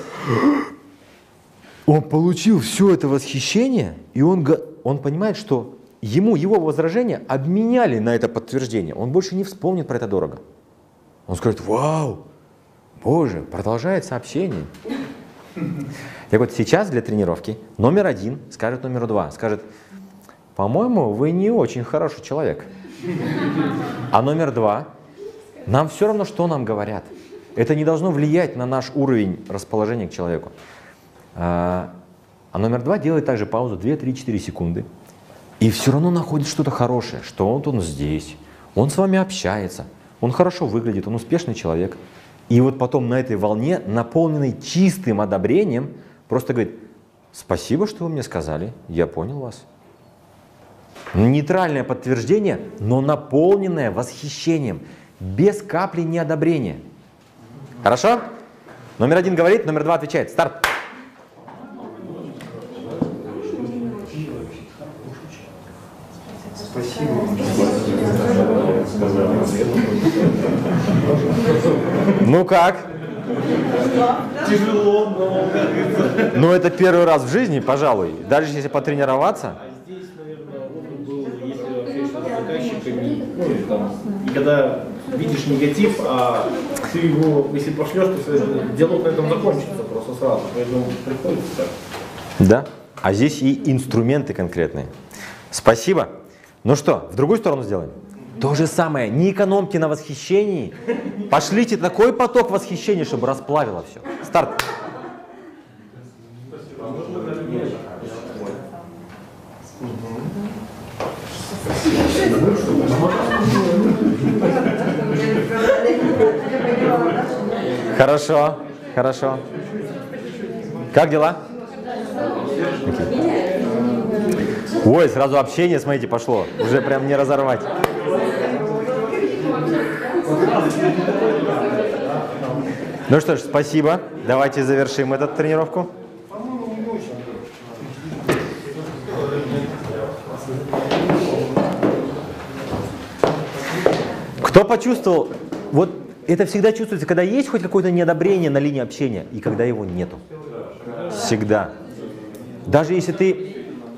он получил все это восхищение, и он понимает, что его возражения обменяли на это подтверждение. Он больше не вспомнит про это дорого. Он скажет, вау, боже, продолжает сообщение. Так вот сейчас для тренировки номер 1 скажет номеру 2, скажет, по-моему, вы не очень хороший человек. А номер 2, нам все равно, что нам говорят. Это не должно влиять на наш уровень расположения к человеку. А номер 2 делает также паузу 2, 3, 4 секунды. И все равно находит что-то хорошее, что он здесь, он с вами общается, он хорошо выглядит, он успешный человек. И вот потом на этой волне, наполненной чистым одобрением, просто говорит, спасибо, что вы мне сказали, я понял вас. Нейтральное подтверждение, но наполненное восхищением, без капли неодобрения. Хорошо? Номер 1 говорит, номер 2 отвечает. Старт! Ну как? Тяжело, но... Ну это первый раз в жизни, пожалуй. Даже если потренироваться. А здесь, наверное, опыт был, если общаешься с заказчиками, ну или там, и когда видишь негатив, а ты его, если пошлешь, то диалог на этом закончится просто сразу. Поэтому приходится так. Да. А здесь и инструменты конкретные. Спасибо. Ну что, в другую сторону сделаем? То же самое. Не экономьте на восхищении. Пошлите такой поток восхищения, чтобы расплавило все. Старт. Хорошо, хорошо. Как дела? Ой, сразу общение, смотрите, пошло. Уже прям не разорвать. Ну что ж, спасибо. Давайте завершим эту тренировку. Кто почувствовал, вот это всегда чувствуется, когда есть хоть какое-то неодобрение на линии общения, и когда его нету. Всегда. Даже если ты,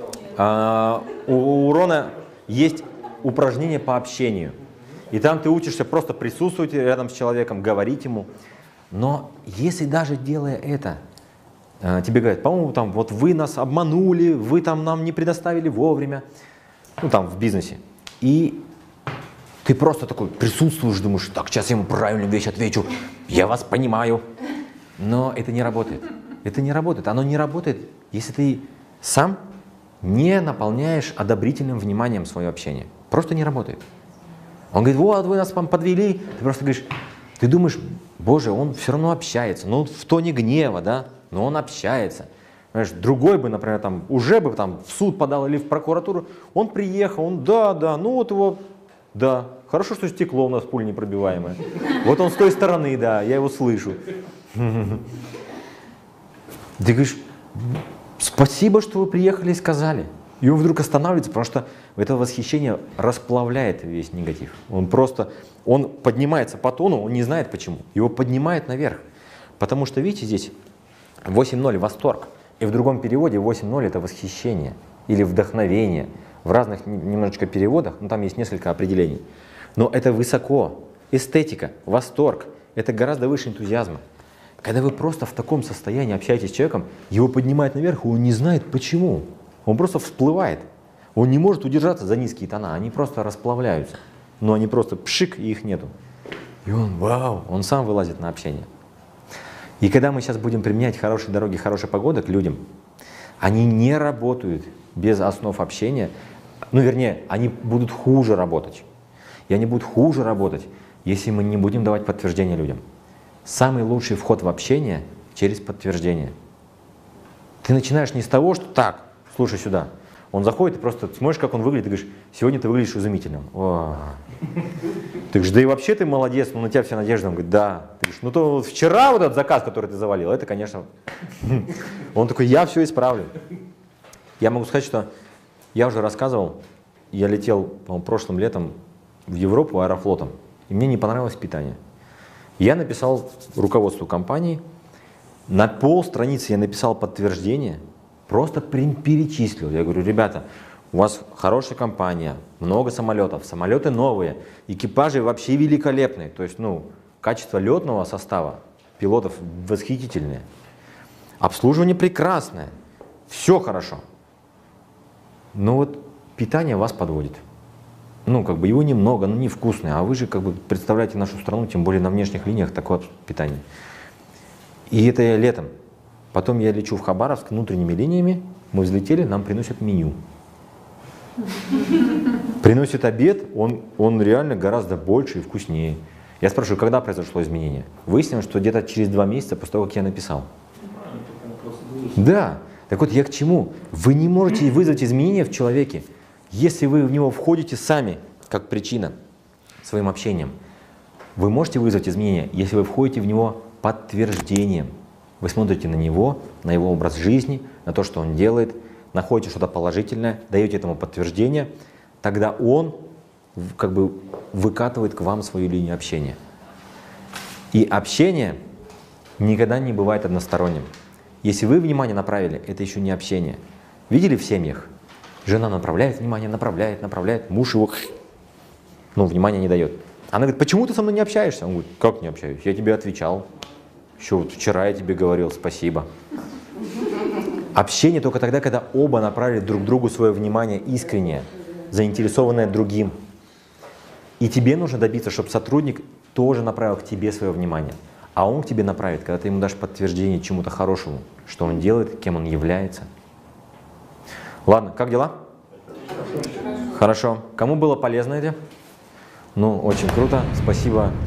у Рона есть упражнение по общению, и там ты учишься просто присутствовать рядом с человеком, говорить ему. Но если даже делая это, тебе говорят, по-моему, там, вот вы нас обманули, вы там нам не предоставили вовремя, ну там в бизнесе, и ты просто такой присутствуешь, думаешь, так, сейчас я ему правильную вещь отвечу, я вас понимаю. Но это не работает. Это не работает. Оно не работает, если ты сам не наполняешь одобрительным вниманием свое общение. Просто не работает. Он говорит, вот вы нас подвели. Ты просто говоришь, ты думаешь, боже, он все равно общается. Ну, в тоне гнева, да, но он общается. Понимаешь, другой бы, например, там, уже бы там в суд подал или в прокуратуру. Он приехал, он, да, ну вот его, да. Хорошо, что стекло у нас пуля непробиваемое. Вот он с той стороны, да, я его слышу. Ты говоришь, спасибо, что вы приехали и сказали. И он вдруг останавливается, потому что это восхищение расплавляет весь негатив. Он поднимается по тону, он не знает почему. Его поднимает наверх. Потому что, видите, здесь 8.0 восторг. И в другом переводе 8.0 это восхищение или вдохновение. В разных немножечко переводах, ну там есть несколько определений. Но это высоко, эстетика, восторг, это гораздо выше энтузиазма. Когда вы просто в таком состоянии общаетесь с человеком, его поднимает наверх, и он не знает почему. Он просто всплывает. Он не может удержаться за низкие тона, они просто расплавляются. Но они просто пшик, и их нету. И он, вау, он сам вылазит на общение. И когда мы сейчас будем применять хорошие дороги, хорошая погода к людям, они не работают без основ общения. Ну, вернее, они будут хуже работать. И они будут хуже работать, если мы не будем давать подтверждение людям. Самый лучший вход в общение через подтверждение. Ты начинаешь не с того, что так, слушай сюда. Он заходит, и просто смотришь, как он выглядит, и говоришь, сегодня ты выглядишь изумительно. Ты говоришь, да и вообще ты молодец, ну на тебя вся надежда. Он говорит, да. Ты говоришь, ну то вчера вот этот заказ, который ты завалил, это, конечно... Он такой, я все исправлю. Я могу сказать, что я уже рассказывал, я летел, по-моему, прошлым летом в Европу аэрофлотом, и мне не понравилось питание. Я написал руководству компании, на полстраницы я написал подтверждение, просто перечислил. Я говорю, ребята, у вас хорошая компания, много самолетов, самолеты новые, экипажи вообще великолепные. То есть, ну, качество летного состава пилотов восхитительное, обслуживание прекрасное, все хорошо. Но вот питание вас подводит. Ну, как бы его немного, но невкусное, а вы же как бы представляете нашу страну, тем более на внешних линиях такое питание. И это я летом. Потом я лечу в Хабаровск внутренними линиями, мы взлетели, нам приносят меню. Приносит обед, он реально гораздо больше и вкуснее. Я спрашиваю, когда произошло изменение? Выяснилось, что где-то через 2 месяца после того, как я написал. Да, так вот я к чему? Вы не можете вызвать изменения в человеке, если вы в него входите сами, как причина, своим общением. Вы можете вызвать изменения, если вы входите в него подтверждением. Вы смотрите на него, на его образ жизни, на то, что он делает, находите что-то положительное, даете этому подтверждение, тогда он как бы выкатывает к вам свою линию общения. И общение никогда не бывает односторонним. Если вы внимание направили, это еще не общение. Видели в семьях? Жена направляет внимание, направляет, муж его, ну, внимания не дает. Она говорит, почему ты со мной не общаешься? Он говорит, как не общаюсь? Я тебе отвечал. Еще вот вчера я тебе говорил, спасибо. Общение только тогда, когда оба направили друг другу свое внимание искреннее, заинтересованное другим. И тебе нужно добиться, чтобы сотрудник тоже направил к тебе свое внимание. А он к тебе направит, когда ты ему дашь подтверждение чему-то хорошему, что он делает, кем он является. Ладно, как дела? Хорошо. Кому было полезно это? Ну, очень круто. Спасибо